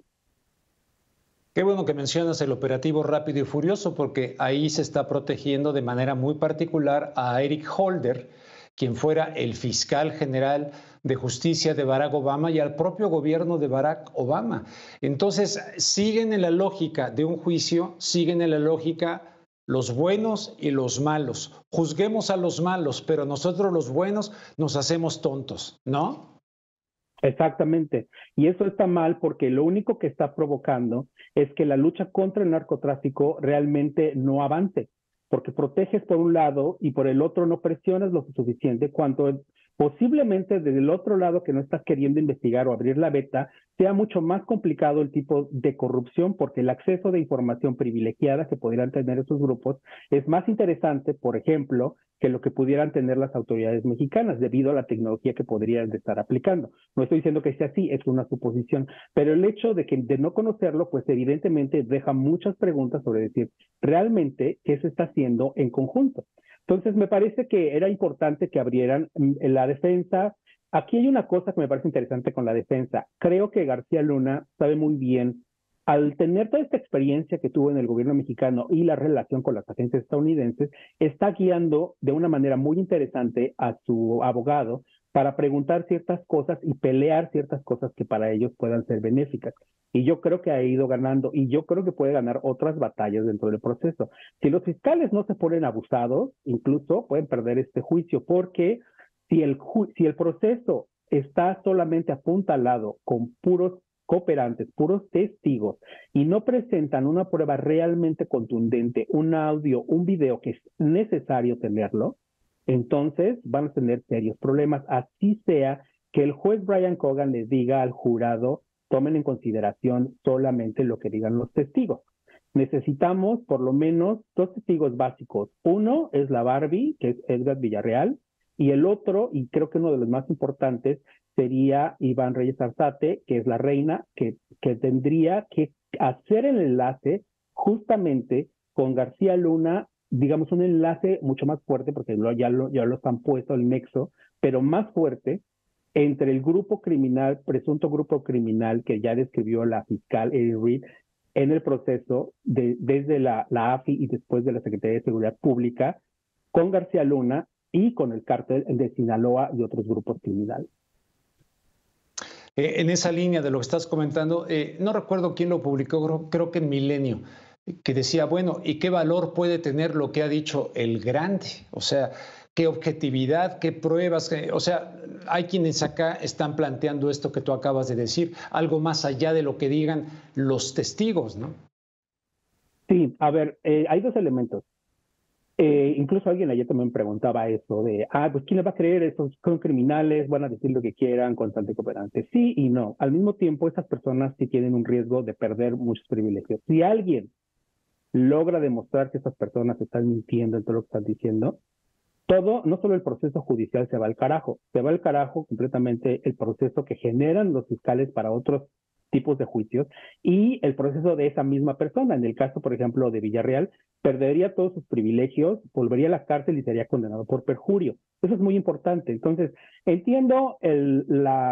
Qué bueno que mencionas el operativo Rápido y Furioso, porque ahí se está protegiendo de manera muy particular a Eric Holder, quien fuera el fiscal general de justicia de Barack Obama, y al propio gobierno de Barack Obama. Entonces, siguen en la lógica de un juicio, siguen en la lógica los buenos y los malos. Juzguemos a los malos, pero nosotros los buenos nos hacemos tontos, ¿no? Exactamente. Y eso está mal, porque lo único que está provocando es que la lucha contra el narcotráfico realmente no avance, porque proteges por un lado y por el otro no presionas lo suficiente, cuando posiblemente desde el otro lado, que no estás queriendo investigar o abrir la veta, sea mucho más complicado el tipo de corrupción, porque el acceso de información privilegiada que podrían tener esos grupos es más interesante, por ejemplo, que lo que pudieran tener las autoridades mexicanas debido a la tecnología que podrían estar aplicando. No estoy diciendo que sea así, es una suposición, pero el hecho de no conocerlo, pues evidentemente deja muchas preguntas sobre decir realmente qué se está haciendo en conjunto. Entonces me parece que era importante que abrieran la defensa. Aquí hay una cosa que me parece interesante con la defensa. Creo que García Luna sabe muy bien, al tener toda esta experiencia que tuvo en el gobierno mexicano y la relación con las agencias estadounidenses, está guiando de una manera muy interesante a su abogado para preguntar ciertas cosas y pelear ciertas cosas que para ellos puedan ser benéficas. Y yo creo que ha ido ganando, y yo creo que puede ganar otras batallas dentro del proceso. Si los fiscales no se ponen abusados, incluso pueden perder este juicio, porque si el proceso está solamente apuntalado con puros cooperantes, puros testigos, y no presentan una prueba realmente contundente, un audio, un video que es necesario tenerlo, entonces van a tener serios problemas. Así sea que el juez Brian Cogan le diga al jurado, tomen en consideración solamente lo que digan los testigos. Necesitamos por lo menos 2 testigos básicos. Uno es la Barbie, que es Edgar Villarreal, y el otro, y creo que uno de los más importantes, sería Iván Reyes Arzate, que es la reina, que tendría que hacer el enlace justamente con García Luna, digamos un enlace mucho más fuerte, porque ya lo han puesto el nexo, pero más fuerte, entre el grupo criminal, presunto grupo criminal que ya describió la fiscal Eddie Reed en el proceso desde la AFI y después de la Secretaría de Seguridad Pública, con García Luna y con el cártel de Sinaloa y otros grupos criminales. En esa línea de lo que estás comentando, no recuerdo quién lo publicó, creo que en Milenio, que decía, bueno, ¿y qué valor puede tener lo que ha dicho el grande? O sea, ¿qué objetividad, qué pruebas? O sea, hay quienes acá están planteando esto que tú acabas de decir, algo más allá de lo que digan los testigos, ¿no? Sí, a ver, hay 2 elementos. Incluso alguien ayer también preguntaba eso de, pues ¿quién le va a creer? Estos son criminales, van a decir lo que quieran, constante cooperante. Sí y no. Al mismo tiempo, estas personas sí tienen un riesgo de perder muchos privilegios. Si alguien logra demostrar que estas personas están mintiendo en todo lo que están diciendo, no solo el proceso judicial se va al carajo completamente el proceso que generan los fiscales para otros tipos de juicios y el proceso de esa misma persona. En el caso, por ejemplo, de Villarreal, perdería todos sus privilegios, volvería a la cárcel y sería condenado por perjurio. Eso es muy importante. Entonces, entiendo el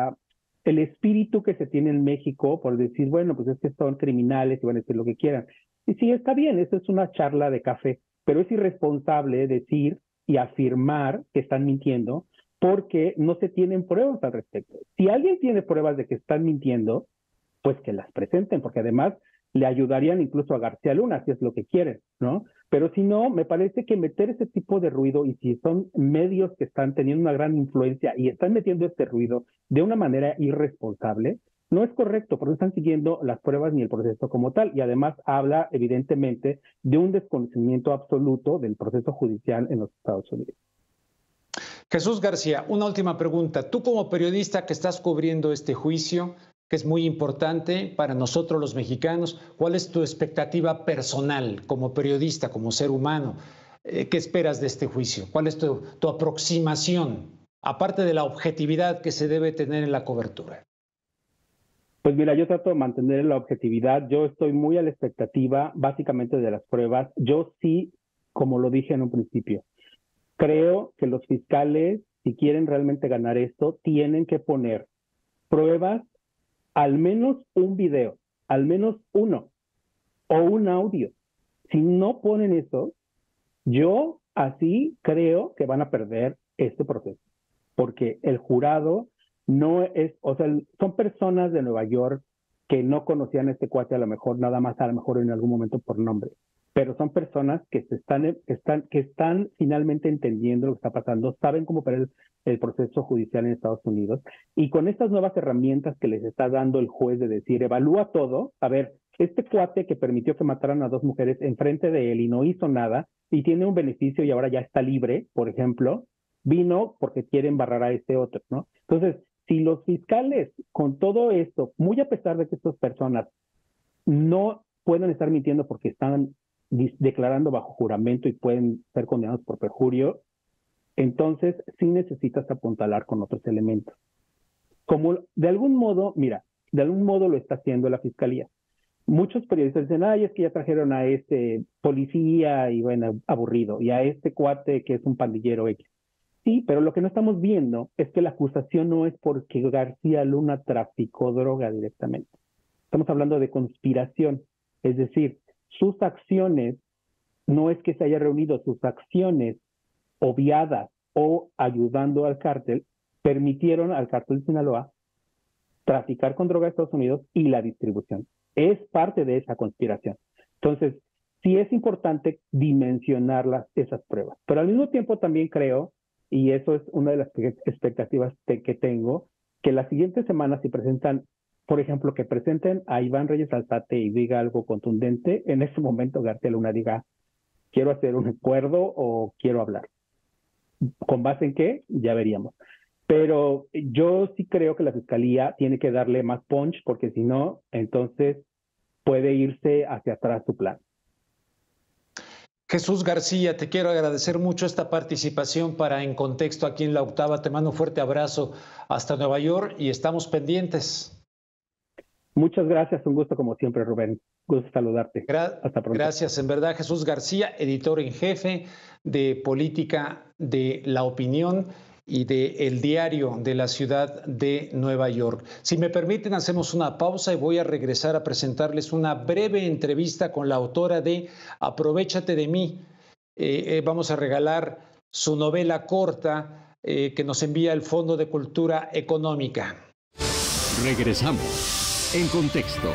espíritu que se tiene en México por decir, bueno, pues es que son criminales y van a decir lo que quieran. Y sí, está bien, eso es una charla de café, pero es irresponsable decir y afirmar que están mintiendo porque no se tienen pruebas al respecto. Si alguien tiene pruebas de que están mintiendo, pues que las presenten, porque además le ayudarían incluso a García Luna, si es lo que quieren, ¿no? Pero si no, me parece que meter ese tipo de ruido, y si son medios que están teniendo una gran influencia y están metiendo este ruido de una manera irresponsable, no es correcto, porque no están siguiendo las pruebas ni el proceso como tal, y además habla evidentemente de un desconocimiento absoluto del proceso judicial en los Estados Unidos. Jesús García, una última pregunta. Tú como periodista que estás cubriendo este juicio, que es muy importante para nosotros los mexicanos, ¿cuál es tu expectativa personal como periodista, como ser humano? ¿Qué esperas de este juicio? ¿Cuál es tu aproximación, aparte de la objetividad que se debe tener en la cobertura? Pues mira, yo trato de mantener la objetividad. Yo estoy muy a la expectativa, básicamente, de las pruebas. Yo sí, como lo dije en un principio, creo que los fiscales, si quieren realmente ganar esto, tienen que poner pruebas, al menos un video, al menos uno, o un audio. Si no ponen eso, yo así creo que van a perder este proceso, porque el jurado no es, o sea, son personas de Nueva York que no conocían a este cuate a lo mejor, nada más a lo mejor en algún momento por nombre, pero son personas que están finalmente entendiendo lo que está pasando, saben cómo operar el proceso judicial en Estados Unidos, y con estas nuevas herramientas que les está dando el juez de decir, evalúa todo, a ver, este cuate que permitió que mataran a 2 mujeres enfrente de él y no hizo nada, y tiene un beneficio y ahora ya está libre, por ejemplo, vino porque quiere embarrar a este otro, ¿no? Entonces, si los fiscales, con todo esto, muy a pesar de que estas personas no pueden estar mintiendo porque están declarando bajo juramento y pueden ser condenados por perjurio, Entonces, sí necesitas apuntalar con otros elementos. Como de algún modo, mira, de algún modo lo está haciendo la fiscalía. Muchos periodistas dicen, ay, es que ya trajeron a este policía y bueno, aburrido, y a este cuate que es un pandillero X. Sí, pero lo que no estamos viendo es que la acusación no es porque García Luna traficó droga directamente. Estamos hablando de conspiración, es decir, sus acciones, no es que se haya reunido, sus acciones obviadas o ayudando al cártel, permitieron al cártel de Sinaloa traficar con droga a Estados Unidos y la distribución. Es parte de esa conspiración. Entonces, sí es importante dimensionar esas pruebas, pero al mismo tiempo también creo, y eso es una de las expectativas que tengo, que la siguiente semana si presentan, por ejemplo, que presenten a Iván Reyes Alzate y diga algo contundente, en ese momento García Luna diga, quiero hacer un acuerdo o quiero hablar. ¿Con base en qué? Ya veríamos. Pero yo sí creo que la fiscalía tiene que darle más punch, porque si no, entonces puede irse hacia atrás su plan. Jesús García, te quiero agradecer mucho esta participación para En Contexto aquí en La Octava. Te mando un fuerte abrazo hasta Nueva York y estamos pendientes. Muchas gracias, un gusto como siempre, Rubén. Gusto saludarte. Hasta pronto. Gracias, en verdad, Jesús García, editor en jefe de Política de La Opinión y de El Diario de la Ciudad de Nueva York. Si me permiten, hacemos una pausa y voy a regresar a presentarles una breve entrevista con la autora de Aprovéchate de mí. Vamos a regalar su novela corta que nos envía el Fondo de Cultura Económica. Regresamos en Contexto.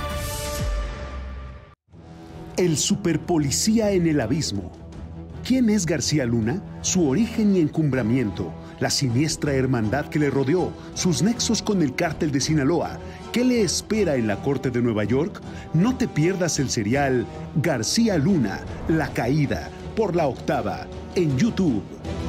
El superpolicía en el abismo. ¿Quién es García Luna? Su origen y encumbramiento, la siniestra hermandad que le rodeó, sus nexos con el cártel de Sinaloa. ¿Qué le espera en la corte de Nueva York? No te pierdas el serial García Luna, La Caída, por La Octava, en YouTube.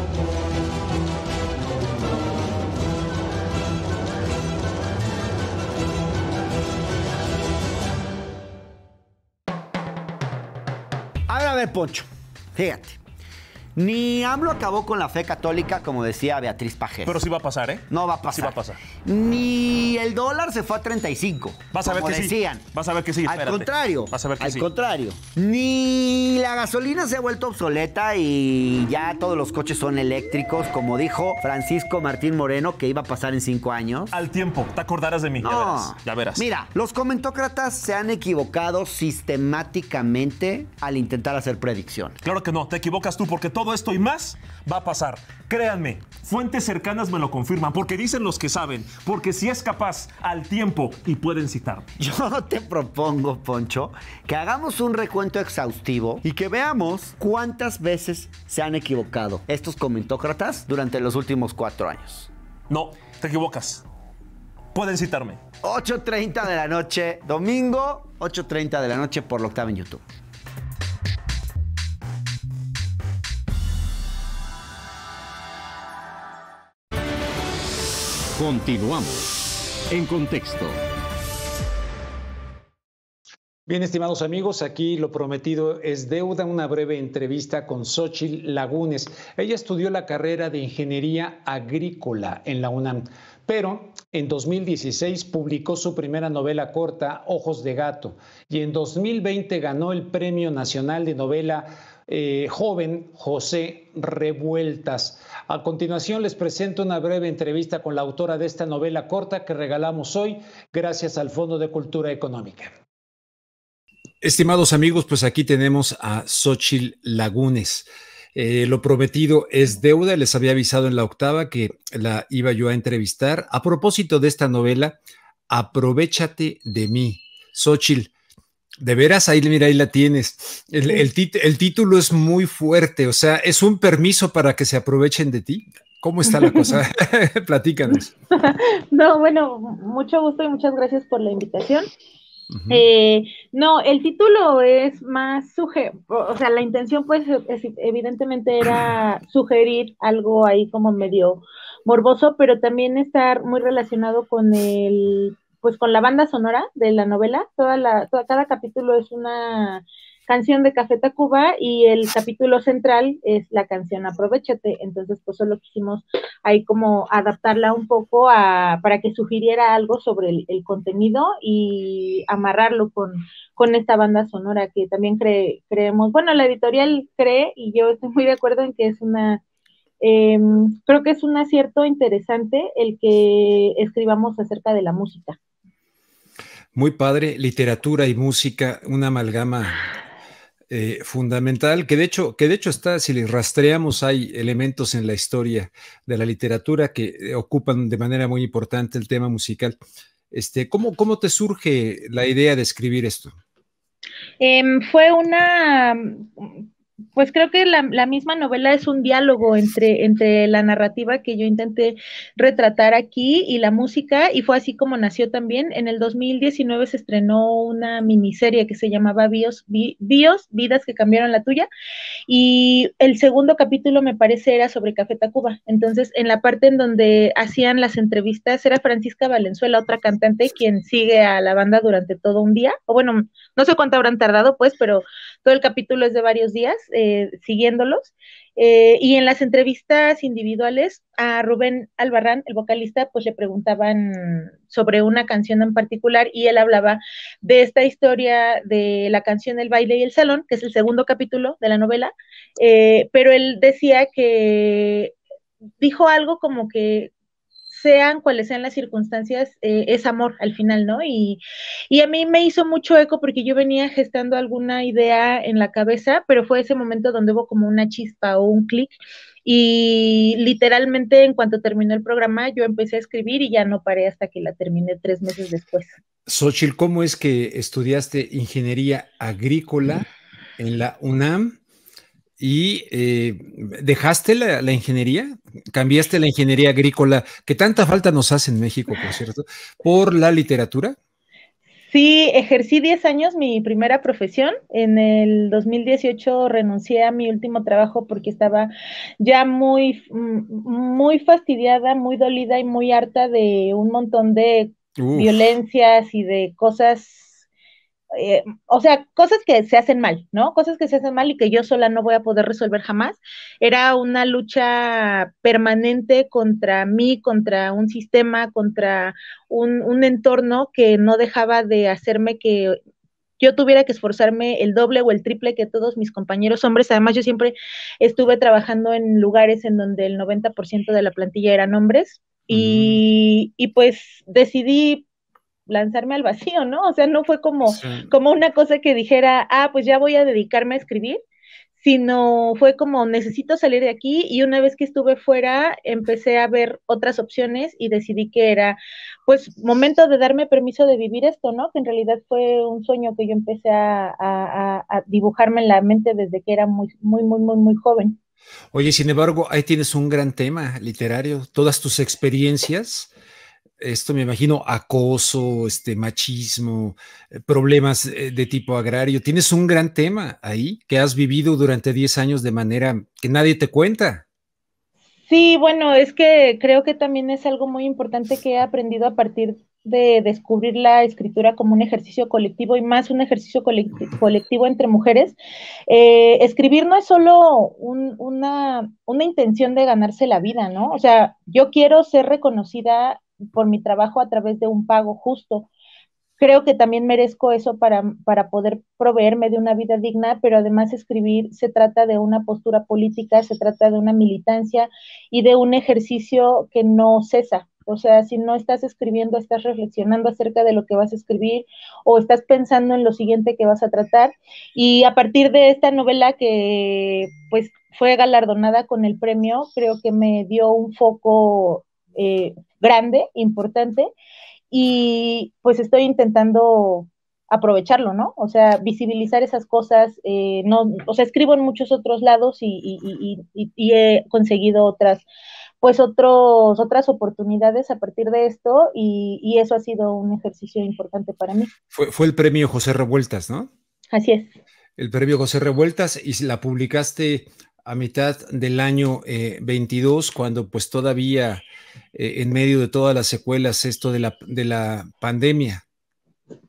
A ver, Poncho, fíjate. Ni AMLO acabó con la fe católica, como decía Beatriz Pajés. Pero sí va a pasar, ¿eh? No va a pasar. Sí va a pasar. Ni el dólar se fue a 35. Vas a ver que decían. sí. Vas a ver que sí, espérate. Al contrario. Vas a ver que sí. Al contrario. Ni la gasolina se ha vuelto obsoleta y ya todos los coches son eléctricos, como dijo Francisco Martín Moreno, que iba a pasar en 5 años. Al tiempo, te acordarás de mí. No. Ya verás. Mira, los comentócratas se han equivocado sistemáticamente al intentar hacer predicciones. Claro que no, te equivocas tú, porque todo esto y más va a pasar. Créanme, fuentes cercanas me lo confirman, porque dicen los que saben, porque si es capaz al tiempo y pueden citarme. Yo te propongo, Poncho, que hagamos un recuento exhaustivo y que veamos cuántas veces se han equivocado estos comentócratas durante los últimos 4 años. No, te equivocas. Pueden citarme. 8:30 de la noche, domingo, 8:30 de la noche por La Octava en YouTube. Continuamos en Contexto. Bien, estimados amigos, aquí lo prometido es deuda, una breve entrevista con Xóchitl Lagunes. Ella estudió la carrera de Ingeniería Agrícola en la UNAM, pero en 2016 publicó su primera novela corta, Ojos de Gato, y en 2020 ganó el Premio Nacional de Novela Joven José Revueltas. A continuación les presento una breve entrevista con la autora de esta novela corta que regalamos hoy gracias al Fondo de Cultura Económica. Estimados amigos, pues aquí tenemos a Xóchitl Lagunes. Lo prometido es deuda. Les había avisado en La Octava que la iba yo a entrevistar. A propósito de esta novela, Aprovéchate de mí. Xóchitl, de veras, ahí, mira, ahí la tienes. El título es muy fuerte, o sea, es un permiso para que se aprovechen de ti. ¿Cómo está la cosa? Platícanos. No, bueno, mucho gusto y muchas gracias por la invitación. No, el título es más o sea, la intención pues evidentemente era sugerir algo ahí como medio morboso, pero también estar muy relacionado con pues con la banda sonora de la novela. Cada capítulo es una canción de Café Tacuba y el capítulo central es la canción Aprovéchate. Entonces, pues solo quisimos ahí como adaptarla un poco para que sugiriera algo sobre el contenido y amarrarlo con esta banda sonora que también creemos, bueno, la editorial cree y yo estoy muy de acuerdo en que es creo que es un acierto interesante el que escribamos acerca de la música. Muy padre, literatura y música, una amalgama fundamental, que de hecho está, si le rastreamos, hay elementos en la historia de la literatura que ocupan de manera muy importante el tema musical. ¿Cómo te surge la idea de escribir esto? Fue pues creo que la misma novela es un diálogo entre la narrativa que yo intenté retratar aquí y la música, y fue así como nació también. En el 2019 se estrenó una miniserie que se llamaba Bios, Vidas que cambiaron la tuya, y el segundo capítulo me parece era sobre Café Tacuba. Entonces, en la parte en donde hacían las entrevistas, era Francisca Valenzuela, otra cantante, quien sigue a la banda durante todo un día, o bueno, no sé cuánto habrán tardado, pues, pero todo el capítulo es de varios días siguiéndolos. Y en las entrevistas individuales a Rubén Albarrán, el vocalista, pues le preguntaban sobre una canción en particular y él hablaba de esta historia de la canción El baile y el salón, que es el segundo capítulo de la novela, pero él decía que dijo algo como que sean cuales sean las circunstancias, es amor al final, ¿no? Y a mí me hizo mucho eco porque yo venía gestando alguna idea en la cabeza, pero fue ese momento donde hubo como una chispa o un clic, y literalmente en cuanto terminó el programa yo empecé a escribir y ya no paré hasta que la terminé 3 meses después. Xóchitl, ¿cómo es que estudiaste ingeniería agrícola en la UNAM? ¿Y dejaste la ingeniería? ¿Cambiaste la ingeniería agrícola, que tanta falta nos hace en México, por cierto, por la literatura? Sí, ejercí 10 años mi primera profesión. En el 2018 renuncié a mi último trabajo porque estaba ya muy fastidiada, muy dolida y muy harta de un montón de violencias y de cosas, o sea, cosas que se hacen mal, ¿no? Cosas que se hacen mal y que yo sola no voy a poder resolver jamás. Era una lucha permanente contra mí, contra un sistema, contra un entorno que no dejaba de hacerme que yo tuviera que esforzarme el doble o el triple que todos mis compañeros hombres. Además, yo siempre estuve trabajando en lugares en donde el 90% de la plantilla eran hombres, y pues decidí lanzarme al vacío, ¿no? O sea, no fue como una cosa que dijera, pues ya voy a dedicarme a escribir, sino fue como necesito salir de aquí, y una vez que estuve fuera empecé a ver otras opciones y decidí que era pues momento de darme permiso de vivir esto, ¿no? Que en realidad fue un sueño que yo empecé a dibujarme en la mente desde que era muy joven. Oye, sin embargo, ahí tienes un gran tema literario, todas tus experiencias. Esto me imagino, acoso, machismo, problemas de tipo agrario. Tienes un gran tema ahí que has vivido durante 10 años de manera que nadie te cuenta. Sí, bueno, es que creo que también es algo muy importante que he aprendido a partir de descubrir la escritura como un ejercicio colectivo, y más un ejercicio colectivo entre mujeres. Escribir no es solo una intención de ganarse la vida, ¿no? O sea, yo quiero ser reconocida por mi trabajo a través de un pago justo. Creo que también merezco eso para poder proveerme de una vida digna, pero además escribir se trata de una postura política, se trata de una militancia y de un ejercicio que no cesa. O sea, si no estás escribiendo, estás reflexionando acerca de lo que vas a escribir o estás pensando en lo siguiente que vas a tratar. Y a partir de esta novela que pues fue galardonada con el premio, creo que me dio un foco grande, importante, y pues estoy intentando aprovecharlo, ¿no? O sea, visibilizar esas cosas, no, o sea, escribo en muchos otros lados y he conseguido otras oportunidades a partir de esto, y eso ha sido un ejercicio importante para mí. Fue el premio José Revueltas, ¿no? Así es. El premio José Revueltas, y la publicaste a mitad del año 22, cuando pues todavía en medio de todas las secuelas esto de la pandemia.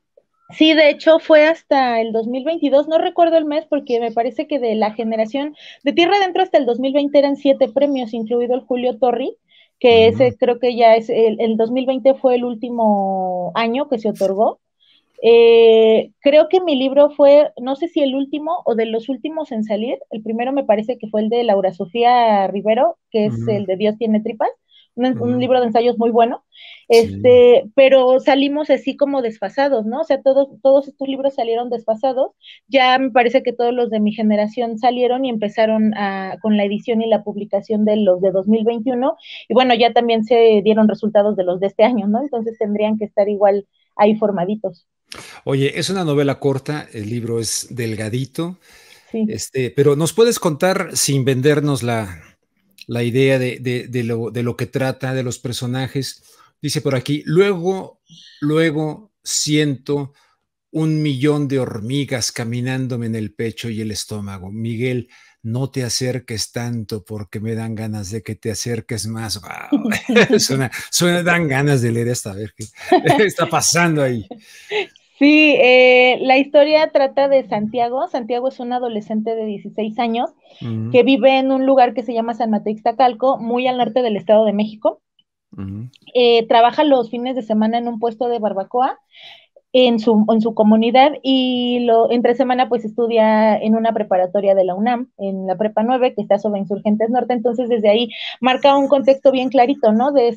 Sí, de hecho fue hasta el 2022, no recuerdo el mes porque me parece que de la generación de Tierra Adentro hasta el 2020 eran 7 premios, incluido el Julio Torri, que ese creo que ya es, el 2020 fue el último año que se otorgó. Creo que mi libro fue, no sé si el último o de los últimos en salir. El primero me parece que fue el de Laura Sofía Rivero, que es el de Dios tiene tripas, un libro de ensayos muy bueno. Sí. Pero salimos así como desfasados, ¿no? O sea, todos estos libros salieron desfasados. Ya me parece que todos los de mi generación salieron y empezaron con la edición y la publicación de los de 2021. Y bueno, ya también se dieron resultados de los de este año, ¿no? Entonces tendrían que estar igual ahí formaditos. Oye, es una novela corta, el libro es delgadito, Sí. pero ¿nos puedes contar, sin vendernos la idea de lo que trata, de los personajes? Dice por aquí, luego siento 1 millón de hormigas caminándome en el pecho y el estómago. Miguel, no te acerques tanto porque me dan ganas de que te acerques más. Wow. Dan ganas de leer esta, a ver qué está pasando ahí. Sí, la historia trata de Santiago. Santiago es un adolescente de 16 años que vive en un lugar que se llama San Mateo Ixtacalco, muy al norte del Estado de México. Trabaja los fines de semana en un puesto de barbacoa en su comunidad y entre semana pues estudia en una preparatoria de la UNAM, en la Prepa 9, que está sobre Insurgentes Norte. Entonces desde ahí marca un contexto bien clarito, ¿no? De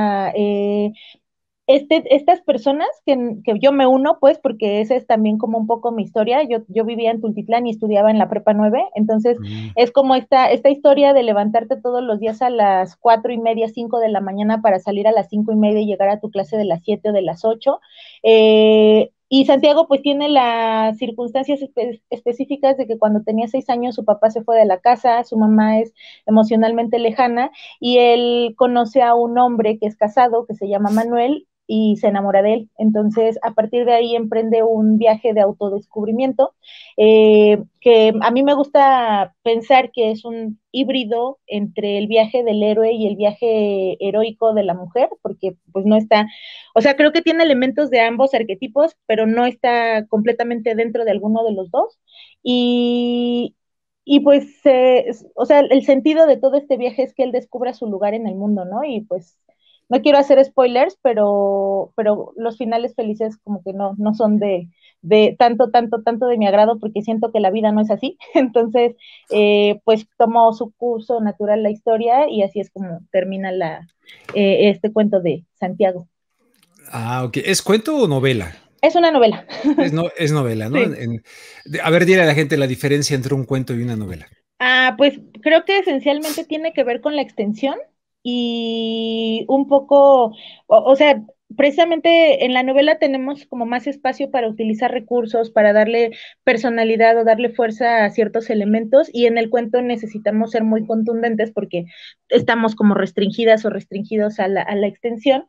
estas personas que yo me uno, pues, porque esa es también como un poco mi historia. Yo vivía en Tultitlán y estudiaba en la Prepa 9, entonces es como esta historia de levantarte todos los días a las 4:30, 5 de la mañana para salir a las 5:30 y llegar a tu clase de las 7 o de las 8. Y Santiago pues tiene las circunstancias específicas de que cuando tenía 6 años su papá se fue de la casa, su mamá es emocionalmente lejana y él conoce a un hombre que es casado, que se llama Manuel, y se enamora de él. Entonces, a partir de ahí emprende un viaje de autodescubrimiento, que a mí me gusta pensar que es un híbrido entre el viaje del héroe y el viaje heroico de la mujer, porque pues no está, o sea, creo que tiene elementos de ambos arquetipos, pero no está completamente dentro de alguno de los dos. Y pues, o sea, el sentido de todo este viaje es que él descubra su lugar en el mundo, ¿no? Y pues no quiero hacer spoilers, pero los finales felices como que no son de tanto de mi agrado porque siento que la vida no es así. Entonces, pues tomó su curso natural la historia y así es como termina este cuento de Santiago. Ah, ok. ¿Es cuento o novela? Es una novela. Es novela, ¿no? Sí. A ver, dile a la gente la diferencia entre un cuento y una novela. Pues creo que esencialmente tiene que ver con la extensión y un poco, o sea, precisamente en la novela tenemos como más espacio para utilizar recursos, para darle personalidad o darle fuerza a ciertos elementos y en el cuento necesitamos ser muy contundentes porque estamos como restringidas o restringidos a la extensión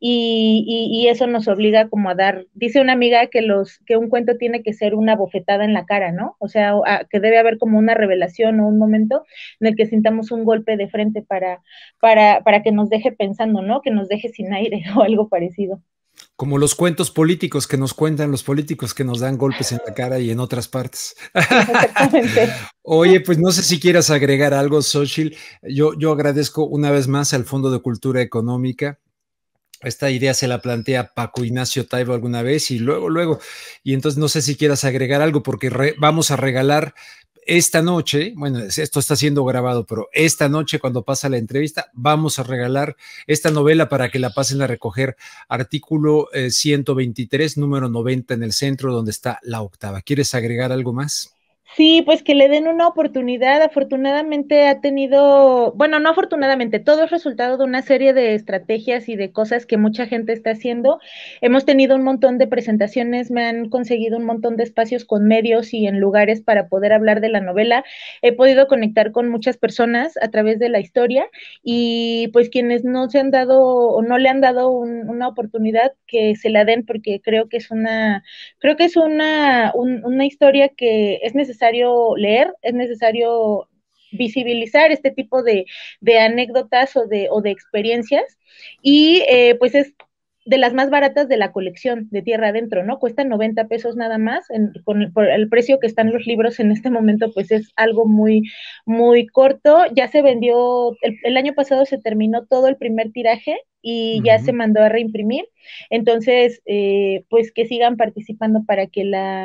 y eso nos obliga como a dar, dice una amiga que un cuento tiene que ser una bofetada en la cara, ¿no? O sea, que debe haber como una revelación o un momento en el que sintamos un golpe de frente para que nos deje pensando, ¿no? Que nos deje sin aire o algo parecido. Como los cuentos políticos que nos cuentan los políticos que nos dan golpes en la cara y en otras partes. Exactamente. Oye, pues no sé si quieras agregar algo, Xochitl. Yo agradezco una vez más al Fondo de Cultura Económica. Esta idea se la plantea Paco Ignacio Taibo alguna vez y luego. Y entonces no sé si quieras agregar algo porque vamos a regalar esta noche, bueno, esto está siendo grabado, pero esta noche cuando pasa la entrevista, vamos a regalar esta novela para que la pasen a recoger, artículo 123, número 90 en el centro, donde está la octava. ¿Quieres agregar algo más? Sí, pues que le den una oportunidad. Afortunadamente ha tenido, bueno, no afortunadamente, todo es resultado de una serie de estrategias y de cosas que mucha gente está haciendo. Hemos tenido un montón de presentaciones, me han conseguido un montón de espacios con medios y en lugares para poder hablar de la novela. He podido conectar con muchas personas a través de la historia y pues quienes no se han dado o no le han dado una oportunidad, que se la den porque creo que es una historia que es necesario leer, es necesario visibilizar este tipo de anécdotas o de experiencias y pues es de las más baratas de la colección de Tierra Adentro, ¿no? Cuestan 90 pesos nada más, por el precio que están los libros en este momento, pues es algo muy, muy corto. Ya se vendió, el año pasado se terminó todo el primer tiraje y ya se mandó a reimprimir. Entonces, pues que sigan participando para que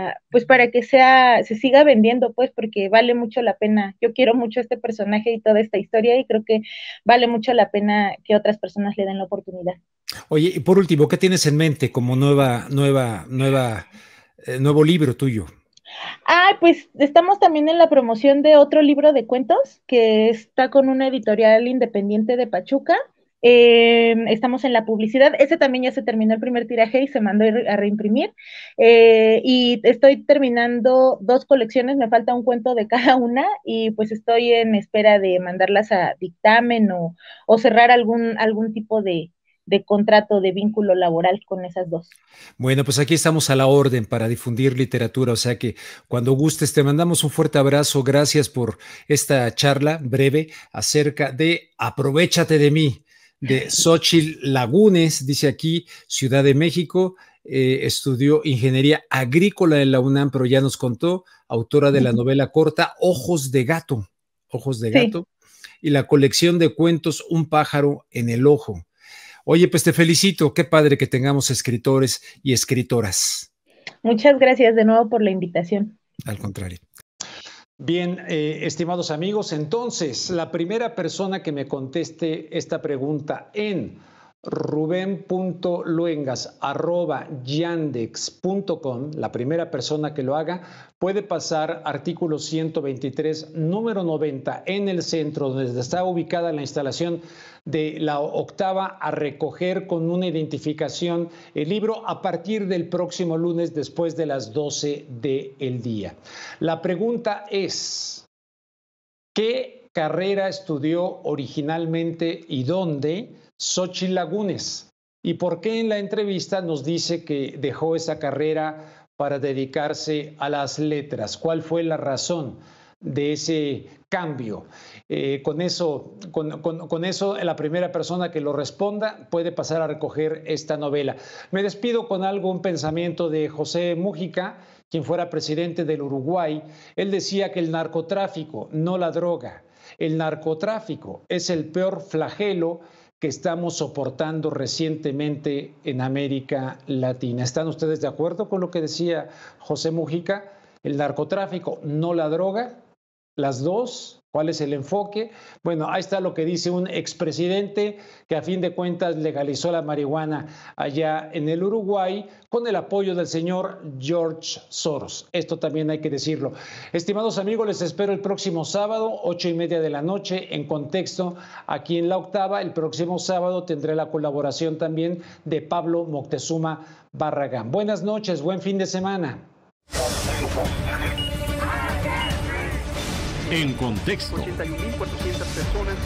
se siga vendiendo, pues, porque vale mucho la pena. Yo quiero mucho a este personaje y toda esta historia y creo que vale mucho la pena que otras personas le den la oportunidad. Oye, y por último, ¿qué tienes en mente como nuevo libro tuyo? Pues estamos también en la promoción de otro libro de cuentos que está con una editorial independiente de Pachuca. Estamos en la publicidad. Ese también ya se terminó el primer tiraje y se mandó a reimprimir. Y estoy terminando 2 colecciones, me falta un cuento de cada una y pues estoy en espera de mandarlas a dictamen o cerrar algún tipo de contrato, de vínculo laboral con esas 2. Bueno, pues aquí estamos a la orden para difundir literatura, o sea que cuando gustes te mandamos un fuerte abrazo. Gracias por esta charla breve acerca de Aprovechate de mí, de Xóchitl Lagunes, dice aquí, Ciudad de México, estudió Ingeniería Agrícola en la UNAM, pero ya nos contó, autora de la novela corta Ojos de Gato, y la colección de cuentos Un pájaro en el ojo. Oye, pues te felicito, qué padre que tengamos escritores y escritoras. Muchas gracias de nuevo por la invitación. Al contrario. Bien, estimados amigos, entonces, la primera persona que me conteste esta pregunta en ruben.luengas@yandex.com, la primera persona que lo haga, puede pasar artículo 123, número 90, en el centro, donde está ubicada la instalación de la octava, a recoger con una identificación el libro a partir del próximo lunes después de las 12 del día. La pregunta es, ¿qué carrera estudió originalmente y dónde Xóchitl Lagunes? ¿Y por qué en la entrevista nos dice que dejó esa carrera para dedicarse a las letras? ¿Cuál fue la razón de ese cambio? Con eso, la primera persona que lo responda puede pasar a recoger esta novela. Me despido con un pensamiento de José Mújica, quien fuera presidente del Uruguay. Él decía que el narcotráfico, no la droga, el narcotráfico es el peor flagelo que estamos soportando recientemente en América Latina. ¿Están ustedes de acuerdo con lo que decía José Mújica? El narcotráfico, no la droga, las dos. ¿Cuál es el enfoque? Bueno, ahí está lo que dice un expresidente que a fin de cuentas legalizó la marihuana allá en el Uruguay con el apoyo del señor George Soros. Esto también hay que decirlo. Estimados amigos, les espero el próximo sábado, 8:30 de la noche, en Contexto, aquí en La Octava. El próximo sábado tendré la colaboración también de Pablo Moctezuma Barragán. Buenas noches, buen fin de semana. En Contexto. 81.400 personas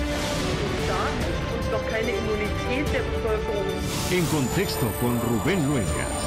und noch keine Immunität der Bevölkerung. En Contexto con Rubén Luengas.